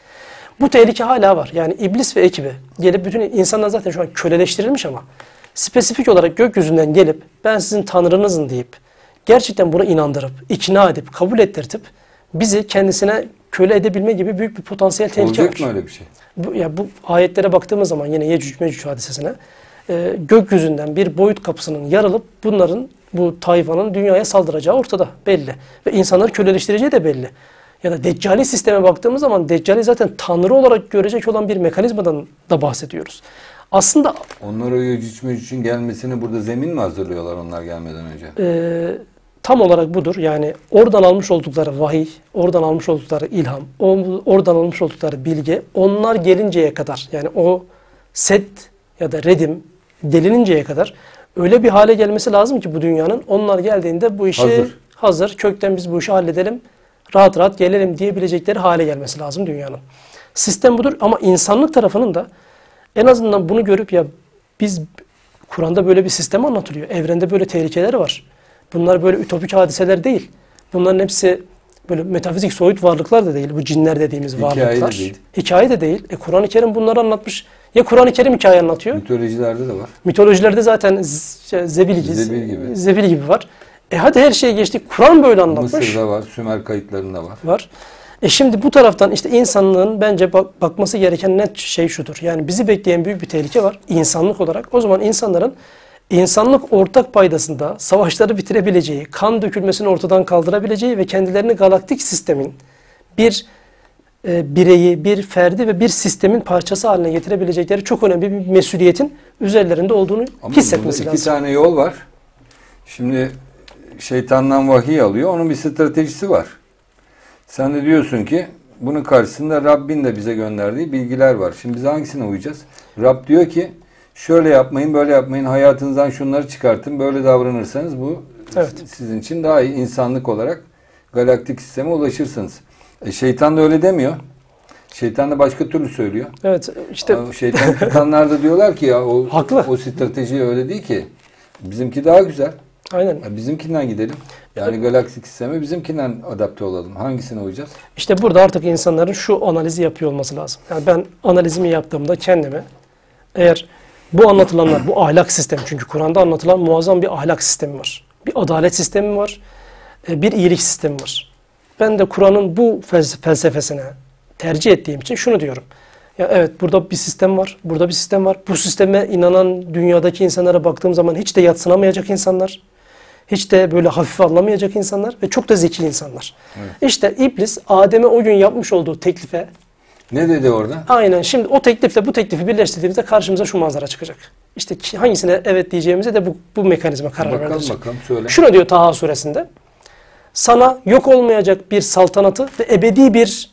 Bu tehlike hala var. Yani iblis ve ekibi gelip, bütün insanlar zaten şu an köleleştirilmiş ama spesifik olarak gökyüzünden gelip ben sizin tanrınızım deyip gerçekten buna inandırıp, ikna edip, kabul ettirtip bizi kendisine köle edebilme gibi büyük bir potansiyel tehlike Olacak var. mı öyle bir şey? Bu, ya bu ayetlere baktığımız zaman yine Yecüc Mecüc hadisesine e, gökyüzünden bir boyut kapısının yarılıp bunların, bu tayfanın dünyaya saldıracağı ortada, belli. Ve insanları köleleştireceği de belli. Ya da Deccali sisteme baktığımız zaman Deccali zaten Tanrı olarak görecek olan bir mekanizmadan da bahsediyoruz. Aslında Onlar o Yecüc Mecüc'ün gelmesini burada zemin mi hazırlıyorlar onlar gelmeden önce? e, tam olarak budur. Yani oradan almış oldukları vahiy, oradan almış oldukları ilham, o- oradan almış oldukları bilgi, onlar gelinceye kadar, yani o set ya da redim delininceye kadar öyle bir hale gelmesi lazım ki bu dünyanın, onlar geldiğinde bu işi Hazır. hazır, kökten biz bu işi halledelim, rahat rahat gelelim diyebilecekleri hale gelmesi lazım dünyanın. Sistem budur ama insanlık tarafının da en azından bunu görüp, ya biz, Kur'an'da böyle bir sistem anlatılıyor. Evrende böyle tehlikeler var. Bunlar böyle ütopik hadiseler değil. Bunların hepsi böyle metafizik soyut varlıklar da değil. Bu cinler dediğimiz Hikaye de varlıklar. değil. Hikaye de değil. E, Kur'an-ı Kerim bunları anlatmış. Ya Kur'an-ı Kerim hikaye anlatıyor. Mitolojilerde de var. Mitolojilerde zaten z- şey, zebil gibi, Zebil gibi. zebil gibi var. E hadi her şeye geçtik. Kur'an böyle anlatmış. Mısır'da var, Sümer kayıtlarında var. Var. E şimdi bu taraftan işte insanlığın bence bak- bakması gereken net şey şudur. Yani bizi bekleyen büyük bir tehlike var insanlık olarak. O zaman insanların insanlık ortak paydasında savaşları bitirebileceği, kan dökülmesini ortadan kaldırabileceği ve kendilerini galaktik sistemin bir e, bireyi, bir ferdi ve bir sistemin parçası haline getirebilecekleri çok önemli bir mesuliyetin üzerlerinde olduğunu Ama hissetmesi bunda iki lazım. tane yol var. Şimdi şeytandan vahiy alıyor. Onun bir stratejisi var. Sen de diyorsun ki bunun karşısında Rabbin de bize gönderdiği bilgiler var. Şimdi biz hangisine uyacağız? Rab diyor ki şöyle yapmayın, böyle yapmayın, hayatınızdan şunları çıkartın, böyle davranırsanız bu Evet. sizin için daha iyi, insanlık olarak galaktik sisteme ulaşırsınız. E, şeytan da öyle demiyor. Şeytan da başka türlü söylüyor. Evet işte Ama şeytan tutanlar da diyorlar ki ya o, Haklı. o strateji öyle değil ki. Bizimki daha güzel. aynen. Ya bizimkinden gidelim. Yani galaktik sisteme bizimkinden adapte olalım. Hangisine uyacağız? İşte burada artık insanların şu analizi yapıyor olması lazım. Yani ben analizimi yaptığımda kendime, eğer bu anlatılanlar, bu ahlak sistemi, çünkü Kur'an'da anlatılan muazzam bir ahlak sistemi var. Bir adalet sistemi var, e, bir iyilik sistemi var. Ben de Kur'an'ın bu fels- felsefesine tercih ettiğim için şunu diyorum. Ya evet, burada bir sistem var, burada bir sistem var. Bu sisteme inanan dünyadaki insanlara baktığım zaman hiç de yadsınamayacak insanlar. Hiç de böyle hafife anlamayacak insanlar ve çok da zeki insanlar. Evet. İşte iblis Adem'e o gün yapmış olduğu teklife, Ne dedi orada? aynen şimdi o teklifle bu teklifi birleştirdiğimizde karşımıza şu manzara çıkacak. İşte ki- hangisine evet diyeceğimize de bu, bu mekanizma karar Bakalım verecek. bakalım söyle. Şunu diyor Taha suresinde. Sana yok olmayacak bir saltanatı ve ebedi bir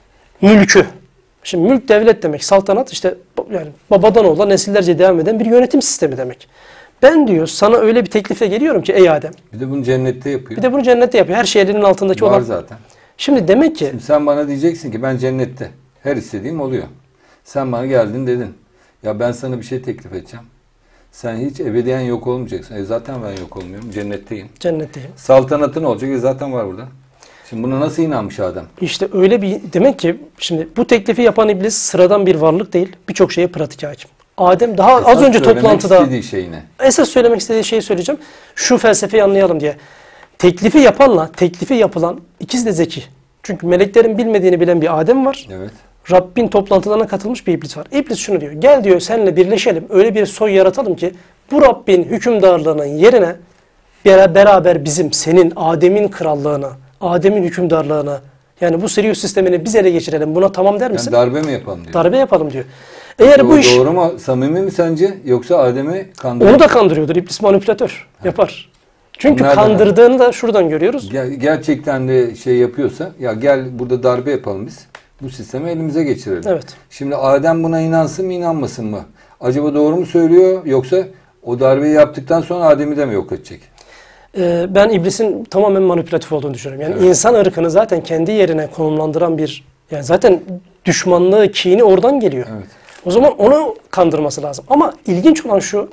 mülkü. Şimdi mülk devlet demek, saltanat işte yani babadan oğula nesillerce devam eden bir yönetim sistemi demek. Ben diyor sana öyle bir teklifle geliyorum ki ey Adem. Bir de bunu cennette yapıyor. Bir de bunu cennette yapıyor. Her şey elinin altındaki Var olan. zaten. Şimdi demek ki Şimdi sen bana diyeceksin ki ben cennette. Her istediğim oluyor. Sen bana geldin dedin. Ya ben sana bir şey teklif edeceğim. Sen hiç ebediyen yok olmayacaksın. E zaten ben yok olmuyorum. Cennetteyim. cennetteyim. Saltanatın olacak. E zaten var burada. Şimdi buna nasıl inanmış adam? İşte öyle bir demek ki şimdi bu teklifi yapan iblis sıradan bir varlık değil. Birçok şeye pratik hakim. Adem daha az Esas önce söylemek toplantıda istediği şey ne? esas söylemek istediği şeyi söyleyeceğim. Şu felsefeyi anlayalım diye. Teklifi yapanla teklifi yapılan ikisi de zeki. Çünkü meleklerin bilmediğini bilen bir Adem var. Evet. Rabbin toplantılarına katılmış bir iblis var. İblis şunu diyor. Gel diyor seninle birleşelim. Öyle bir soy yaratalım ki bu Rabbin hükümdarlığının yerine bera- beraber bizim, senin, Adem'in krallığına, Adem'in hükümdarlığına, yani bu Sirius sistemini biz ele geçirelim. Buna tamam der misin? Yani darbe mi yapalım diyor. Darbe yapalım diyor. Eğer O bu iş doğru mu? Samimi mi sence? Yoksa Adem'i kandırıyor? onu da kandırıyordur. İblis manipülatör yapar. Çünkü Nereden kandırdığını da şuradan görüyoruz. Ger gerçekten de şey yapıyorsa, ya gel burada darbe yapalım biz. Bu sistemi elimize geçirelim. Evet. Şimdi Adem buna inansın mı inanmasın mı? Acaba doğru mu söylüyor, yoksa o darbeyi yaptıktan sonra Adem'i de mi yok edecek? Ee, ben iblisin tamamen manipülatif olduğunu düşünüyorum. Yani Evet. insan ırkını zaten kendi yerine konumlandıran bir, yani zaten düşmanlığı, kini oradan geliyor. Evet. O zaman onu kandırması lazım. Ama ilginç olan şu,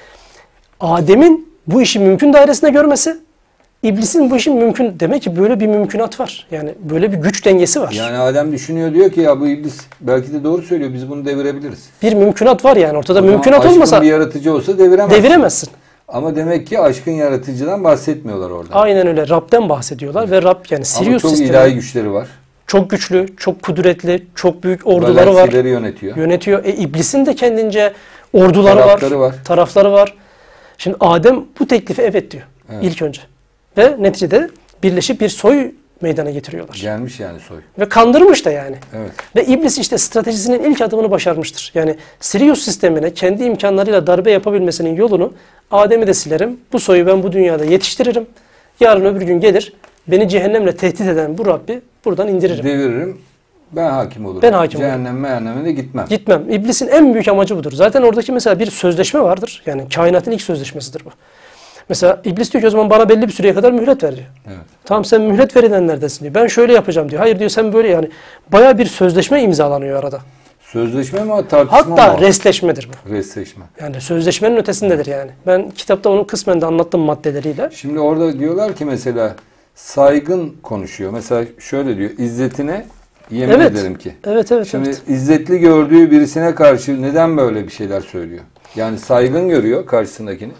Adem'in bu işi mümkün dairesinde görmesi, iblisin bu işin mümkün, demek ki böyle bir mümkünat var. Yani böyle bir güç dengesi var. Yani Adem düşünüyor, diyor ki ya bu iblis belki de doğru söylüyor, biz bunu devirebiliriz. Bir mümkünat var yani ortada. O zaman Mümkünat aşkın olmasa bir yaratıcı olsa deviremezsin. deviremezsin. Ama demek ki aşkın yaratıcıdan bahsetmiyorlar orada. Aynen öyle. Rab'den bahsediyorlar ve Rab yani Ama Sirius çok sistemi ilahi güçleri var. çok güçlü, çok kudretli, çok büyük orduları var. Galaksileri yönetiyor. Yönetiyor. E, iblisin de kendince orduları Tarafları var, var. tarafları var. Şimdi Adem bu teklife evet diyor Evet. ilk önce. Ve neticede birleşip bir soy meydana getiriyorlar. Gelmiş yani soy. Ve kandırmış da yani. Evet. Ve iblis işte stratejisinin ilk adımını başarmıştır. Yani Sirius sistemine kendi imkanlarıyla darbe yapabilmesinin yolunu, Adem'i de silerim, bu soyu ben bu dünyada yetiştiririm. Yarın öbür gün gelir, beni cehennemle tehdit eden bu Rabbi buradan indiririm. Deviririm. Ben hakim olurum. Ben hakim olurum. Cehennem mehenneme de gitmem. Gitmem. İblisin en büyük amacı budur. Zaten oradaki mesela bir sözleşme vardır. Yani kainatın ilk sözleşmesidir bu. Mesela iblis diyor ki o zaman bana belli bir süreye kadar mühlet ver diyor. Evet. Tamam sen mühlet verilenlerdensin diyor. Ben şöyle yapacağım diyor. Hayır diyor sen böyle, yani bayağı bir sözleşme imzalanıyor arada. Sözleşme mi, tartışma Hatta mı? resleşmedir bu. Resleşme. Yani sözleşmenin ötesindedir yani. Ben kitapta onu kısmen de anlattım maddeleriyle. Şimdi orada diyorlar ki mesela saygın konuşuyor. Mesela şöyle diyor, İzzetine yemin Evet. ederim ki. Evet evet. Şimdi evet. izzetli gördüğü birisine karşı neden böyle bir şeyler söylüyor? Yani saygın görüyor karşısındakini.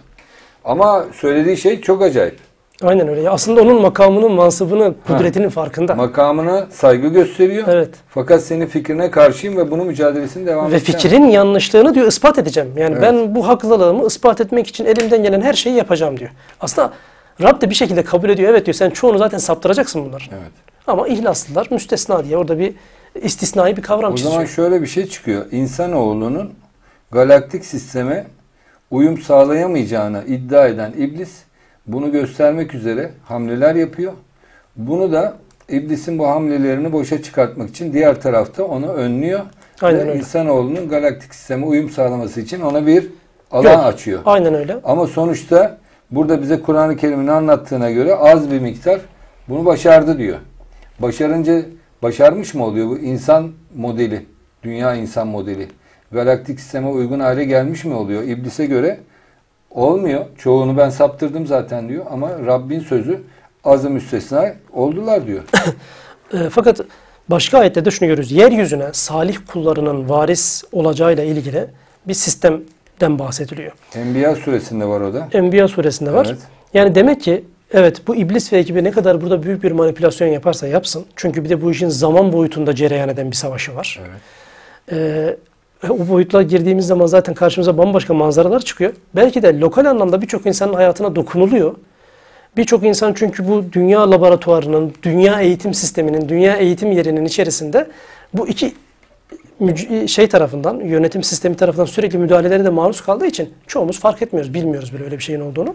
Ama söylediği şey çok acayip. Aynen öyle. Ya aslında onun makamının, mansıbının, kudretinin farkında. Makamına saygı gösteriyor. Evet. Fakat senin fikrine karşıyım ve bunun mücadelesini devam Ve edeceğim. fikrin yanlışlığını diyor ispat edeceğim. Yani Evet. ben bu haklılığımı ispat etmek için elimden gelen her şeyi yapacağım diyor. Aslında Rab de bir şekilde kabul ediyor. Evet diyor sen çoğunu zaten saptıracaksın bunların. Evet. Ama ihlaslılar müstesna diye orada bir istisnai bir kavram O çiziyor. zaman şöyle bir şey çıkıyor. İnsanoğlunun galaktik sisteme uyum sağlayamayacağını iddia eden iblis bunu göstermek üzere hamleler yapıyor. Bunu da iblisin bu hamlelerini boşa çıkartmak için diğer tarafta onu önlüyor. Aynen Ve öyle. insanoğlunun galaktik sisteme uyum sağlaması için ona bir alan Yok. açıyor. Aynen öyle. Ama sonuçta burada bize Kur'an-ı Kerim'in anlattığına göre az bir miktar bunu başardı diyor. Başarınca başarmış mı oluyor bu insan modeli, dünya insan modeli? Galaktik sisteme uygun hale gelmiş mi oluyor? İblise göre olmuyor. Çoğunu ben saptırdım zaten diyor ama Rabbin sözü azı müstesna oldular diyor. E, fakat başka ayette de şunu görüyoruz. Yeryüzüne salih kullarının varis olacağıyla ilgili bir sistemden bahsediliyor. Enbiya suresinde var o da. Enbiya suresinde var. Evet. Yani demek ki evet bu iblis ve ekibi ne kadar burada büyük bir manipülasyon yaparsa yapsın. Çünkü bir de bu işin zaman boyutunda cereyan eden bir savaşı var. Evet. Ee, o boyutla girdiğimiz zaman zaten karşımıza bambaşka manzaralar çıkıyor. Belki de lokal anlamda birçok insanın hayatına dokunuluyor. Birçok insan çünkü bu dünya laboratuvarının, dünya eğitim sisteminin, dünya eğitim yerinin içerisinde bu iki şey tarafından, yönetim sistemi tarafından sürekli müdahalelere de maruz kaldığı için çoğumuz fark etmiyoruz, bilmiyoruz bile öyle bir şeyin olduğunu.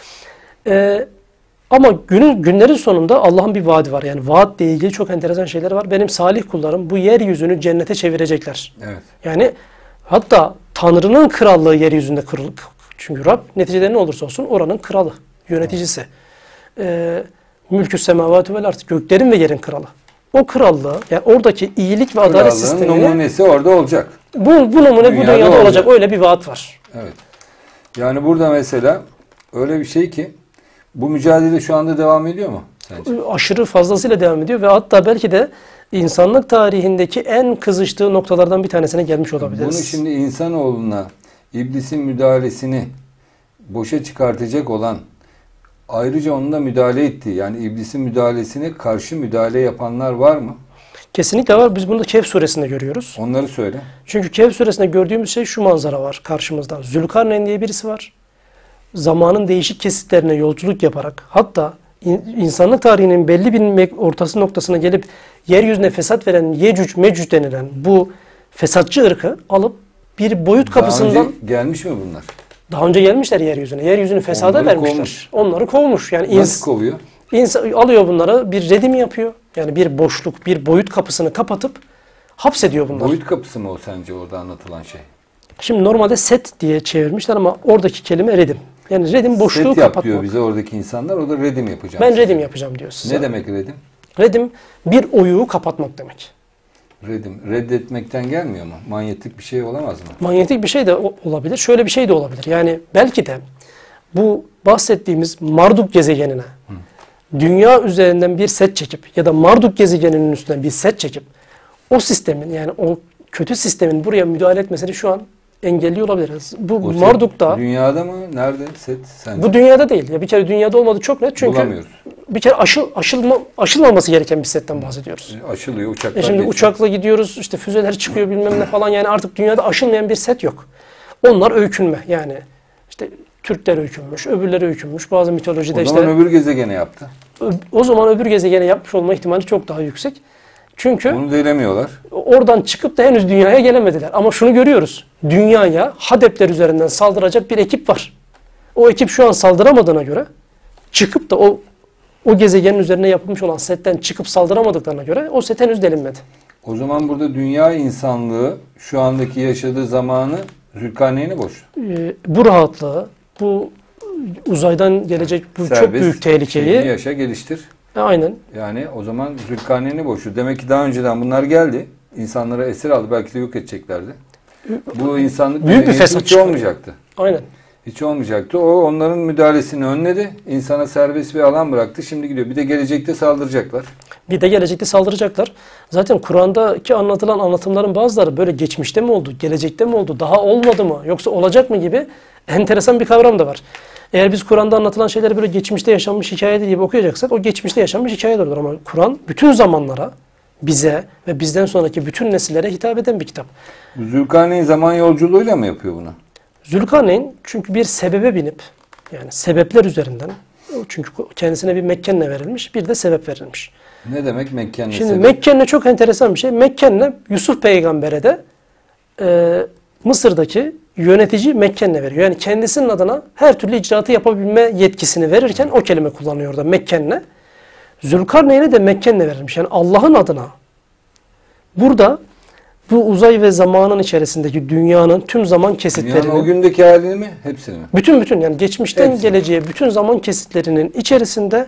Ee, ama günün günlerin sonunda Allah'ın bir vaadi var. Yani vaatle ilgili çok enteresan şeyler var. Benim salih kullarım bu yeryüzünü cennete çevirecekler. Evet. Yani hatta Tanrı'nın krallığı yeryüzünde kuruluk. Çünkü Rab neticede ne olursa olsun oranın kralı, yöneticisi. Ee, Mülkü semavati vel ard, göklerin ve yerin kralı. O krallığı, yani oradaki iyilik ve adalet Krallığın sistemini numunesi orada olacak. bu, bu numune bu Dünyada dünyada olacak. olacak. Öyle bir vaat var. Evet. Yani burada mesela öyle bir şey ki bu mücadele şu anda devam ediyor mu sence? Aşırı fazlasıyla devam ediyor ve hatta belki de insanlık tarihindeki en kızıştığı noktalardan bir tanesine gelmiş olabiliriz. Bunu şimdi insanoğluna iblisin müdahalesini boşa çıkartacak olan, ayrıca onunla müdahale ettiği, yani iblisin müdahalesine karşı müdahale yapanlar var mı? Kesinlikle var. Biz bunu da Kehf suresinde görüyoruz. Onları söyle. Çünkü Kehf suresinde gördüğümüz şey şu manzara var karşımızda. Zülkarneyn diye birisi var. Zamanın değişik kesitlerine yolculuk yaparak, hatta in- insanlık tarihinin belli bir me- ortası noktasına gelip yeryüzüne fesat veren Yecüc Mecüc denilen bu fesatçı ırkı alıp bir boyut Daha kapısından önce gelmiş mi bunlar? Daha önce gelmişler yeryüzüne. Yeryüzünü fesada Onları vermişler. kovmuş. Onları kovmuş. Yani Nasıl ins- kovuyor? insan alıyor bunları, bir redim yapıyor. Yani bir boşluk, bir boyut kapısını kapatıp hapsediyor bunları. Boyut kapısı mı o sence orada anlatılan şey? Şimdi normalde set diye çevirmişler ama oradaki kelime redim. Yani redim boşluğu Set yap kapatmak. diyor bize oradaki insanlar. O da redim yapacağım. Ben size. redim yapacağım diyor size. Ne demek redim? Redim bir oyuğu kapatmak demek. Redim. Reddetmekten gelmiyor mu? Manyetik bir şey olamaz mı? Manyetik bir şey de o- olabilir. Şöyle bir şey de olabilir. Yani belki de bu bahsettiğimiz Marduk gezegenine Hı. dünya üzerinden bir set çekip ya da Marduk gezegeninin üstüne bir set çekip o sistemin, yani o kötü sistemin buraya müdahale etmesini şu an engelliyor olabiliriz. Bu O set Marduk'ta dünyada mı? Nerede set sence? bu dünyada değil. Ya bir kere dünyada olmadı çok net çünkü Bulamıyoruz. bir kere aşıl aşılma aşılmaması gereken bir setten bahsediyoruz. Aşılıyor uçaklar. E şimdi geçiyor. uçakla gidiyoruz, işte füzeler çıkıyor bilmem ne falan, yani artık dünyada aşılmayan bir set yok. Onlar öykünme, yani işte Türkler öykünmüş, öbürleri öykünmüş. Bazı mitolojide O zaman işte öbür gezegene yaptı. ö- o zaman öbür gezegene yapmış olma ihtimali çok daha yüksek. Çünkü Onu delemiyorlar. oradan çıkıp da henüz dünyaya gelemediler. Ama şunu görüyoruz. Dünyaya Hadepler üzerinden saldıracak bir ekip var. O ekip şu an saldıramadığına göre çıkıp da o o gezegenin üzerine yapılmış olan setten çıkıp saldıramadıklarına göre o set henüz delinmedi. O zaman burada dünya insanlığı şu andaki yaşadığı zamanı Zülkarneyn'e borçlu. Ee, bu rahatlığı, bu uzaydan gelecek bu çok Serbest büyük tehlikeyi şeyini yaşa geliştir. E, aynen Yani o zaman Zülkarneyn'e borçlu. Demek ki daha önceden bunlar geldi. İnsanlara esir aldı. Belki de yok edeceklerdi. Bu insanlık büyük bir medeniyeti fesat hiç çıkarıyor. olmayacaktı. aynen. Hiç olmayacaktı. O onların müdahalesini önledi. İnsana serbest bir alan bıraktı. Şimdi gidiyor. Bir de gelecekte saldıracaklar. Bir de gelecekte saldıracaklar. Zaten Kur'an'daki anlatılan anlatımların bazıları böyle geçmişte mi oldu, gelecekte mi oldu, daha olmadı mı, yoksa olacak mı gibi enteresan bir kavram da var. Eğer biz Kur'an'da anlatılan şeyleri böyle geçmişte yaşanmış hikayedir gibi okuyacaksak o geçmişte yaşanmış hikayeler olur. Ama Kur'an bütün zamanlara, bize ve bizden sonraki bütün nesillere hitap eden bir kitap. Zülkarneyn zaman yolculuğuyla mı yapıyor bunu? Zülkarneyn çünkü bir sebebe binip, yani sebepler üzerinden, çünkü kendisine bir Mekken'le verilmiş, bir de sebep verilmiş. Ne demek Mekken'le Şimdi sebep? Mekken'le çok enteresan bir şey. Mekken'le Yusuf Peygamber'e de e, Mısır'daki yönetici Mekken'le veriyor. Yani kendisinin adına her türlü icraatı yapabilme yetkisini verirken o kelime kullanıyor orada Mekken'le. Zülkarneyn'e de Mekken'le verilmiş. Yani Allah'ın adına burada bu uzay ve zamanın içerisindeki dünyanın tüm zaman kesitlerini, Dünyanın o gündeki halini mi? Hepsini mi? bütün bütün yani geçmişten Hepsini. geleceğe bütün zaman kesitlerinin içerisinde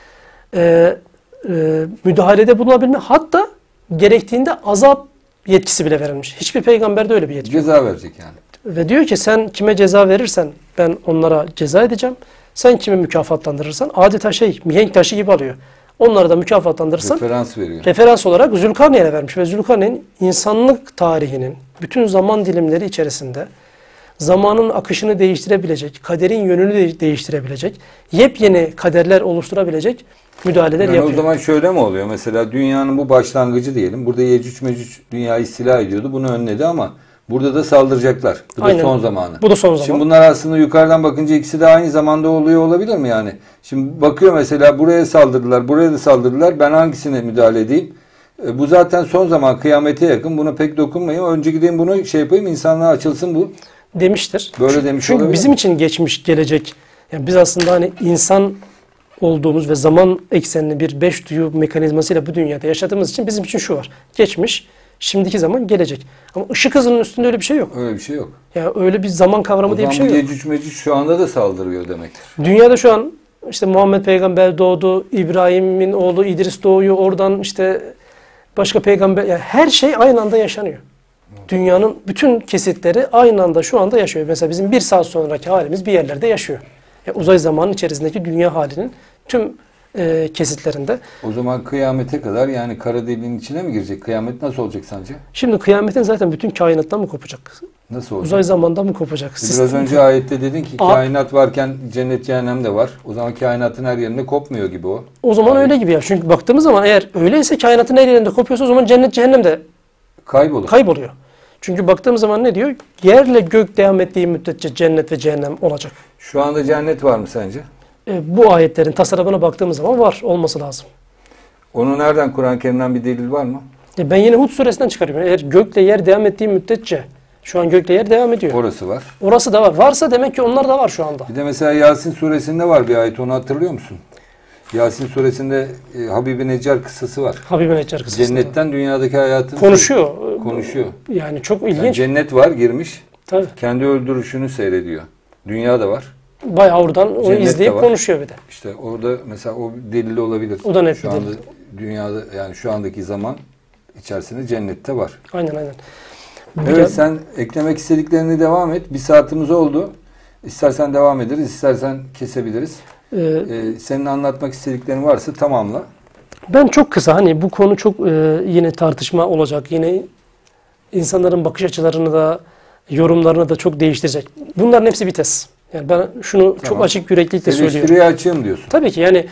e, e, müdahalede bulunabilme, hatta gerektiğinde azap yetkisi bile verilmiş. Hiçbir peygamberde öyle bir yetki yok. Ceza verecek yani. Ve diyor ki sen kime ceza verirsen ben onlara ceza edeceğim. Sen kimi mükafatlandırırsan adeta şey mihenk taşı gibi alıyor. Onları da mükafatlandırırsan Referans veriyor. referans olarak Zülkarneyn'e vermiş. Ve Zülkarneyn insanlık tarihinin bütün zaman dilimleri içerisinde zamanın akışını değiştirebilecek, kaderin yönünü de değiştirebilecek, yepyeni kaderler oluşturabilecek müdahaleler Yani yapıyor. o zaman şöyle mi oluyor? Mesela dünyanın bu başlangıcı diyelim. Burada Yecüc Mecüc dünyayı istila ediyordu. Bunu önledi ama burada da saldıracaklar. Bu da Aynen. son zamanı. Bu da son zaman. Şimdi bunlar aslında yukarıdan bakınca ikisi de aynı zamanda oluyor olabilir mi yani? Şimdi bakıyor mesela buraya saldırdılar, buraya da saldırdılar. Ben hangisine müdahale edeyim? E, bu zaten son zaman kıyamete yakın. Buna pek dokunmayayım. Önce gideyim bunu şey yapayım. İnsanlığa açılsın bu. Demiştir. Böyle çünkü, demiş çünkü olabilir bizim mi? için geçmiş, gelecek, yani biz aslında hani insan olduğumuz ve zaman eksenli bir beş duyu mekanizmasıyla bu dünyada yaşadığımız için bizim için şu var. Geçmiş, şimdiki zaman, gelecek. Ama ışık hızının üstünde öyle bir şey yok. Öyle bir şey yok. Yani öyle bir zaman kavramı O diye bir zaman şey bu yok. Yecüc Mecüc şu anda da saldırıyor demektir. Dünyada şu an işte Muhammed Peygamber doğdu, İbrahim'in oğlu İdris doğuyor, oradan işte başka peygamber, yani her şey aynı anda yaşanıyor. Dünyanın bütün kesitleri aynı anda şu anda yaşıyor. Mesela bizim bir saat sonraki halimiz bir yerlerde yaşıyor. Yani uzay zamanın içerisindeki dünya halinin tüm e, kesitlerinde. O zaman kıyamete kadar yani kara deliğin içine mi girecek? Kıyamet nasıl olacak sence? Şimdi kıyametin zaten bütün kainattan mı kopacak? Nasıl olacak? Uzay zamandan mı kopacak? Biraz Sistem- önce ayette dedin ki A- kainat varken cennet cehennem de var. O zaman kainatın her yerinde kopmuyor gibi o. O zaman Abi, öyle gibi ya. Çünkü baktığımız zaman eğer öyleyse kainatın her yerinde kopuyorsa o zaman cennet cehennem de Kaybolur. kayboluyor. Çünkü baktığımız zaman ne diyor? Yerle gök devam ettiği müddetçe cennet ve cehennem olacak. Şu anda cennet var mı sence? E, bu ayetlerin tasarrufuna baktığımız zaman var, olması lazım. Onu nereden Kur'an-ı Kerim'den bir delil var mı? E, ben yine Hud suresinden çıkarıyorum. Eğer gökle yer devam ettiği müddetçe Şu an gökle yer devam ediyor. Orası var. Orası da var. Varsa demek ki onlar da var şu anda. Bir de mesela Yasin suresinde var bir ayet, onu hatırlıyor musun? Yasin suresinde e, Habibi Neccar kıssası var. Habibi Neccar kıssasında. Cennetten dünyadaki hayatını konuşuyor. Konuşuyor. Yani çok ilginç. Yani cennet var, girmiş. Tabii. Kendi öldürüşünü seyrediyor. Dünya da var. Bayağı oradan onu Cennet izleyip konuşuyor bir de. İşte orada mesela o delili olabilir. O da net şu bir anda delil. dünyada, yani şu andaki zaman içerisinde cennette var. Aynen aynen. Evet, Bir sen eklemek istediklerini devam et. Bir saatimiz oldu. İstersen devam ederiz, istersen kesebiliriz. Ee, Ee, senin anlatmak istediklerin varsa tamamla. Ben çok kısa, hani bu konu çok e, yine tartışma olacak. Yine insanların bakış açılarını da yorumlarını da çok değiştirecek. Bunların hepsi bir tez. Yani ben şunu Tamam. çok açık yüreklilikle söylüyorum. Eleştiriye açığım diyorsun. Tabii ki yani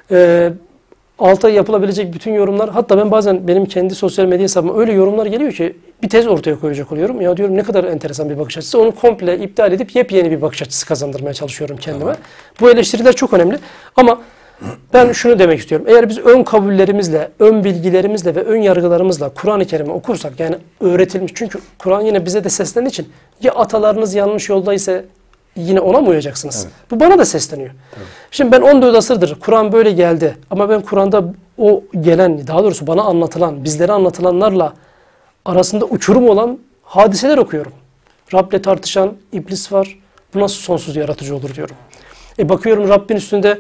e, alta yapılabilecek bütün yorumlar, hatta ben bazen benim kendi sosyal medya hesabıma öyle yorumlar geliyor ki bir tez ortaya koyacak oluyorum. Ya diyorum ne kadar enteresan bir bakış açısı. Onu komple iptal edip yepyeni bir bakış açısı kazandırmaya çalışıyorum kendime. Tamam. Bu eleştiriler çok önemli. Ama ben şunu demek istiyorum. Eğer biz ön kabullerimizle, ön bilgilerimizle ve ön yargılarımızla Kur'an-ı Kerim'i okursak, yani öğretilmiş. Çünkü Kur'an yine bize de seslendiği için, ya atalarınız yanlış yoldaysa yine ona mı uyacaksınız? Evet. Bu bana da sesleniyor. Evet. Şimdi ben on dört asırdır Kur'an böyle geldi. Ama ben Kur'an'da o gelen, daha doğrusu bana anlatılan, bizlere anlatılanlarla arasında uçurum olan hadiseler okuyorum. Rab'le tartışan iblis var. Bu nasıl sonsuz yaratıcı olur diyorum. E bakıyorum Rabbin üstünde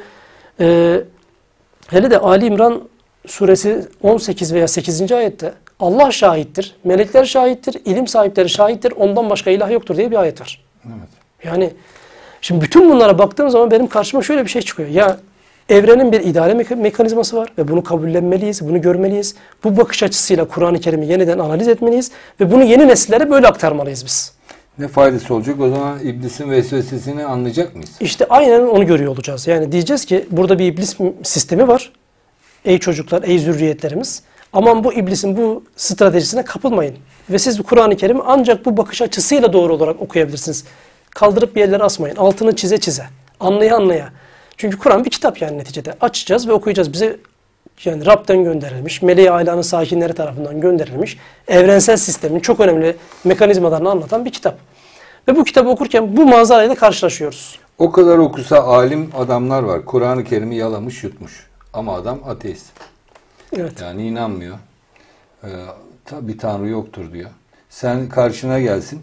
e, hele de Ali İmran suresi on sekiz veya sekizinci ayette Allah şahittir, melekler şahittir, ilim sahipleri şahittir, ondan başka ilah yoktur diye bir ayet var. Evet. Yani şimdi bütün bunlara baktığım zaman benim karşıma şöyle bir şey çıkıyor. Ya evrenin bir idare me- mekanizması var ve bunu kabullenmeliyiz, bunu görmeliyiz. Bu bakış açısıyla Kur'an-ı Kerim'i yeniden analiz etmeliyiz ve bunu yeni nesillere böyle aktarmalıyız biz. Ne faydası olacak? O zaman iblisin vesvesesini anlayacak mıyız? İşte aynen onu görüyor olacağız. Yani diyeceğiz ki burada bir iblis sistemi var. Ey çocuklar, ey zürriyetlerimiz. Aman bu iblisin bu stratejisine kapılmayın. Ve siz Kur'an-ı Kerim'i ancak bu bakış açısıyla doğru olarak okuyabilirsiniz. Kaldırıp bir yerlere asmayın. Altını çize çize. Anlaya anlaya. Çünkü Kur'an bir kitap yani neticede. Açacağız ve okuyacağız. Bize yani Rab'den gönderilmiş, Meleği Ala'nın sakinleri tarafından gönderilmiş, evrensel sistemin çok önemli mekanizmalarını anlatan bir kitap. Ve bu kitabı okurken bu manzarayla karşılaşıyoruz. O kadar okusa alim adamlar var. Kur'an-ı Kerim'i yalamış yutmuş. Ama adam ateist. Evet. Yani inanmıyor. Ee, bir tanrı yoktur diyor. Sen karşına gelsin.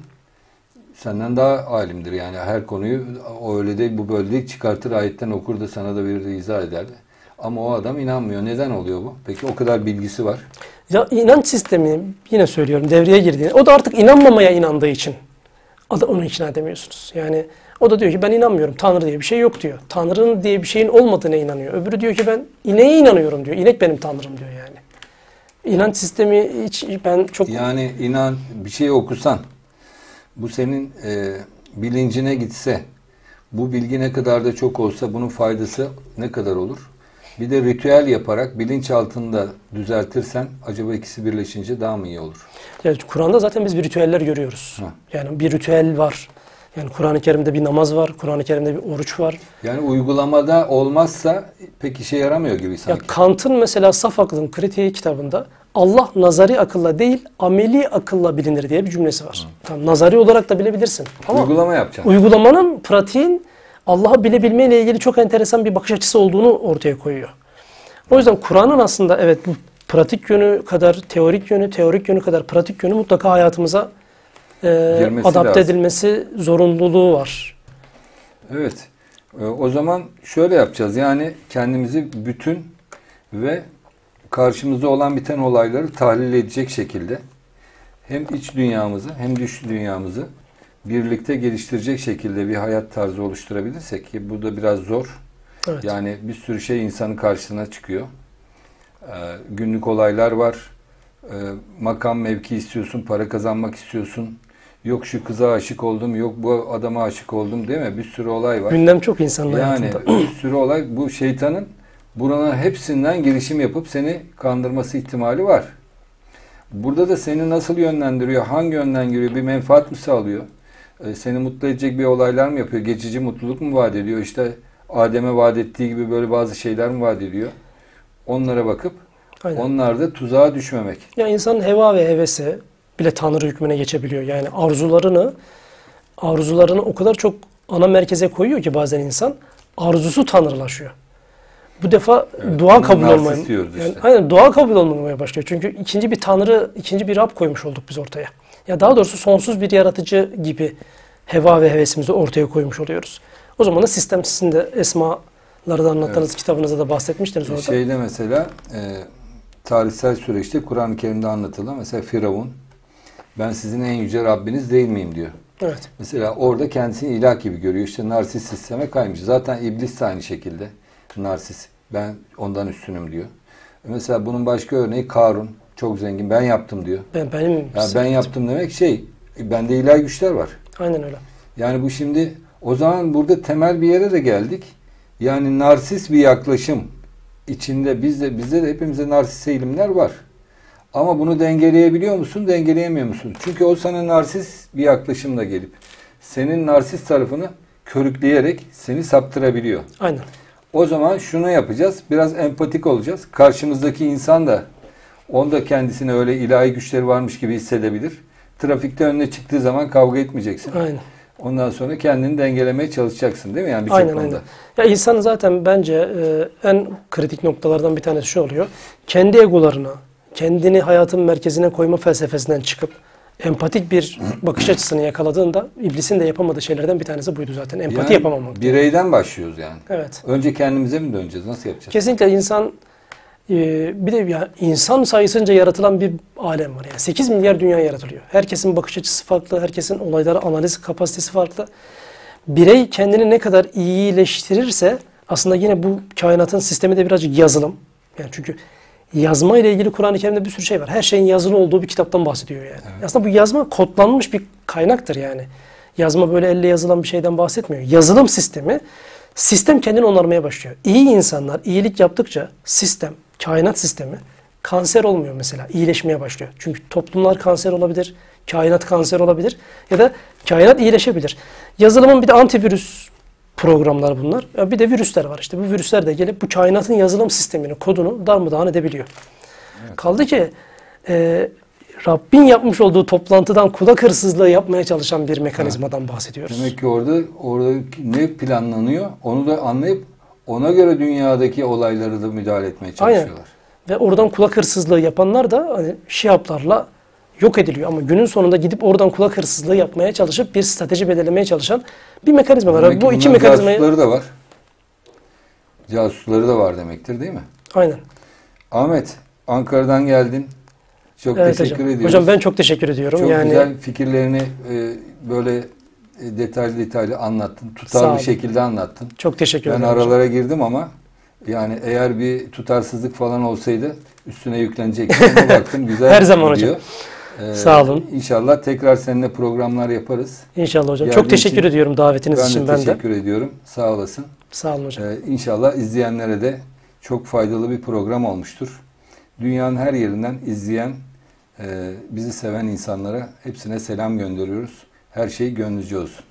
Senden daha alimdir. Yani her konuyu o öyle değil, bu böyle değil, çıkartır ayetten okur da sana da bir de izah eder. Ama o adam inanmıyor. Neden oluyor bu? Peki o kadar bilgisi var. Ya inanç sistemi, yine söylüyorum, devreye girdiğinde o da artık inanmamaya inandığı için onu ikna edemiyorsunuz. Yani o da diyor ki ben inanmıyorum. Tanrı diye bir şey yok diyor. Tanrı'nın diye bir şeyin olmadığına inanıyor. Öbürü diyor ki ben ineğe inanıyorum diyor. İnek benim tanrım diyor yani. İnanç sistemi hiç ben çok... Yani inan, bir şey okusan, bu senin e, bilincine gitse, bu bilgi ne kadar da çok olsa bunun faydası ne kadar olur? Bir de ritüel yaparak bilinç altında düzeltirsen acaba ikisi birleşince daha mı iyi olur? Yani Kur'an'da zaten biz bir ritüeller görüyoruz. Ha. Yani bir ritüel var. Yani Kur'an-ı Kerim'de bir namaz var. Kur'an-ı Kerim'de bir oruç var. Yani uygulamada olmazsa pek işe yaramıyor gibi sanki. Ya Kant'ın mesela Saf Aklın Kritiği kitabında Allah nazari akılla değil ameli akılla bilinir diye bir cümlesi var. Hı. Tamam, nazari olarak da bilebilirsin. Ama uygulama yapacaksın. Uygulamanın, pratiğin Allah'ı bilebilmeyle ilgili çok enteresan bir bakış açısı olduğunu ortaya koyuyor. O yüzden Kur'an'ın aslında evet bu pratik yönü kadar teorik yönü, teorik yönü kadar pratik yönü mutlaka hayatımıza e, adapte lazım. edilmesi zorunluluğu var. Evet. E, o zaman şöyle yapacağız. Yani kendimizi bütün ve karşımızda olan biten olayları tahlil edecek şekilde hem iç dünyamızı hem dış dünyamızı birlikte geliştirecek şekilde bir hayat tarzı oluşturabilirsek, ki bu da biraz zor. Evet. Yani bir sürü şey insanın karşısına çıkıyor. Ee, günlük olaylar var. Ee, makam mevki istiyorsun, para kazanmak istiyorsun. Yok şu kıza aşık oldum, yok bu adama aşık oldum, değil mi? Bir sürü olay var. Gündem çok insanın yani, hayatında. bir sürü olay. Bu şeytanın buranın hepsinden girişim yapıp seni kandırması ihtimali var. Burada da seni nasıl yönlendiriyor, hangi yönden giriyor, bir menfaat mı sağlıyor? Ee, seni mutlu edecek bir olaylar mı yapıyor? Geçici mutluluk mu vaat ediyor? İşte Adem'e vaat ettiği gibi böyle bazı şeyler mi vaat ediyor? Onlara bakıp Aynen. onlar da tuzağa düşmemek. Ya insanın heva ve hevesi bile Tanrı hükmüne geçebiliyor. Yani arzularını arzularını o kadar çok ana merkeze koyuyor ki bazen insan arzusu tanrılaşıyor. Bu defa evet, dua kabul olmaya, işte. yani, aynen dua kabul olmamaya başlıyor. Çünkü ikinci bir tanrı, ikinci bir Rab koymuş olduk biz ortaya. Ya daha doğrusu sonsuz bir yaratıcı gibi heva ve hevesimizi ortaya koymuş oluyoruz. O zaman da sistem, sizin de esmaları da anlattığınız evet. kitabınızda da bahsetmiştiniz orada. Şeyde mesela e, tarihsel süreçte Kur'an-ı Kerim'de anlatılan mesela Firavun, ben sizin en yüce Rabbiniz değil miyim diyor. Evet. Mesela orada kendisini ilah gibi görüyor. İşte narsis sisteme kaymış. Zaten iblis de aynı şekilde narsis. Ben ondan üstünüm diyor. Mesela bunun başka örneği Karun. Çok zengin. Ben yaptım diyor. Ben benim. Ya ben yaptım demek şey. Bende ilahi güçler var. Aynen öyle. Yani bu şimdi o zaman burada temel bir yere de geldik. Yani narsis bir yaklaşım içinde bizde bizde de hepimizde narsis eğilimler var. Ama bunu dengeleyebiliyor musun, dengeleyemiyor musun? Çünkü o sana narsis bir yaklaşımla gelip senin narsis tarafını körükleyerek seni saptırabiliyor. Aynen. O zaman şunu yapacağız. Biraz empatik olacağız. Karşımızdaki insan da onda kendisine öyle ilahi güçleri varmış gibi hissedebilir. Trafikte önüne çıktığı zaman kavga etmeyeceksin. Aynen. Ondan sonra kendini dengelemeye çalışacaksın değil mi? Yani birçok aynen, konuda. aynen. Ya insan zaten bence e, en kritik noktalardan bir tanesi şu oluyor. Kendi egolarına, kendini hayatın merkezine koyma felsefesinden çıkıp empatik bir bakış açısını yakaladığında iblisin de yapamadığı şeylerden bir tanesi buydu zaten. Empati yani yapamamak. Bireyden başlıyoruz yani. Evet. Önce kendimize mi döneceğiz? Nasıl yapacağız? Kesinlikle insan e, bir de ya insan sayısınca yaratılan bir alem var. Yani sekiz milyar dünya yaratılıyor. Herkesin bakış açısı farklı, herkesin olaylara analiz kapasitesi farklı. Birey kendini ne kadar iyileştirirse aslında yine bu kainatın sistemi de birazcık yazılım. Yani çünkü yazma ile ilgili Kur'an-ı Kerim'de bir sürü şey var. Her şeyin yazılı olduğu bir kitaptan bahsediyor yani. Evet. Aslında bu yazma kodlanmış bir kaynaktır yani. Yazma böyle elle yazılan bir şeyden bahsetmiyor. Yazılım sistemi, sistem kendini onarmaya başlıyor. İyi insanlar iyilik yaptıkça sistem, kainat sistemi kanser olmuyor mesela. İyileşmeye başlıyor. Çünkü toplumlar kanser olabilir, kainat kanser olabilir ya da kainat iyileşebilir. Yazılımın bir de antivirüs programlar bunlar. Bir de virüsler var işte. Bu virüsler de gelip bu kainatın yazılım sistemini, kodunu darmadağın edebiliyor. Evet. Kaldı ki e, Rabbin yapmış olduğu toplantıdan kulak hırsızlığı yapmaya çalışan bir mekanizmadan evet. bahsediyoruz. Demek ki orada orada ne planlanıyor onu da anlayıp ona göre dünyadaki olayları da müdahale etmeye çalışıyorlar. Aynen. Ve oradan kulak hırsızlığı yapanlar da hani şiaplarla yok ediliyor. Ama günün sonunda gidip oradan kulak hırsızlığı yapmaya çalışıp bir strateji belirlemeye çalışan bir mekanizma var. Demek bu iki mekanizmayı... Casusları da var. Casusları da var demektir değil mi? Aynen. Ahmet, Ankara'dan geldin. Çok evet, teşekkür hocam. ediyoruz. Hocam ben çok teşekkür ediyorum. Çok yani... güzel fikirlerini e, böyle detaylı detaylı anlattın. Tutar bir şekilde anlattın. Çok teşekkür ederim. Ben aralara hocam. girdim ama yani eğer bir tutarsızlık falan olsaydı üstüne yüklenecektim. Ona baktım güzel. Her zaman hocam. Ee, Sağ olun. İnşallah tekrar seninle programlar yaparız. İnşallah hocam. Geldiğin çok teşekkür için, ediyorum davetiniz ben için de ben de. teşekkür ediyorum. Sağ olasın. Sağ olun hocam. Ee, İnşallah izleyenlere de çok faydalı bir program olmuştur. Dünyanın her yerinden izleyen, e, bizi seven insanlara hepsine selam gönderiyoruz. Her şey gönlünüzce olsun.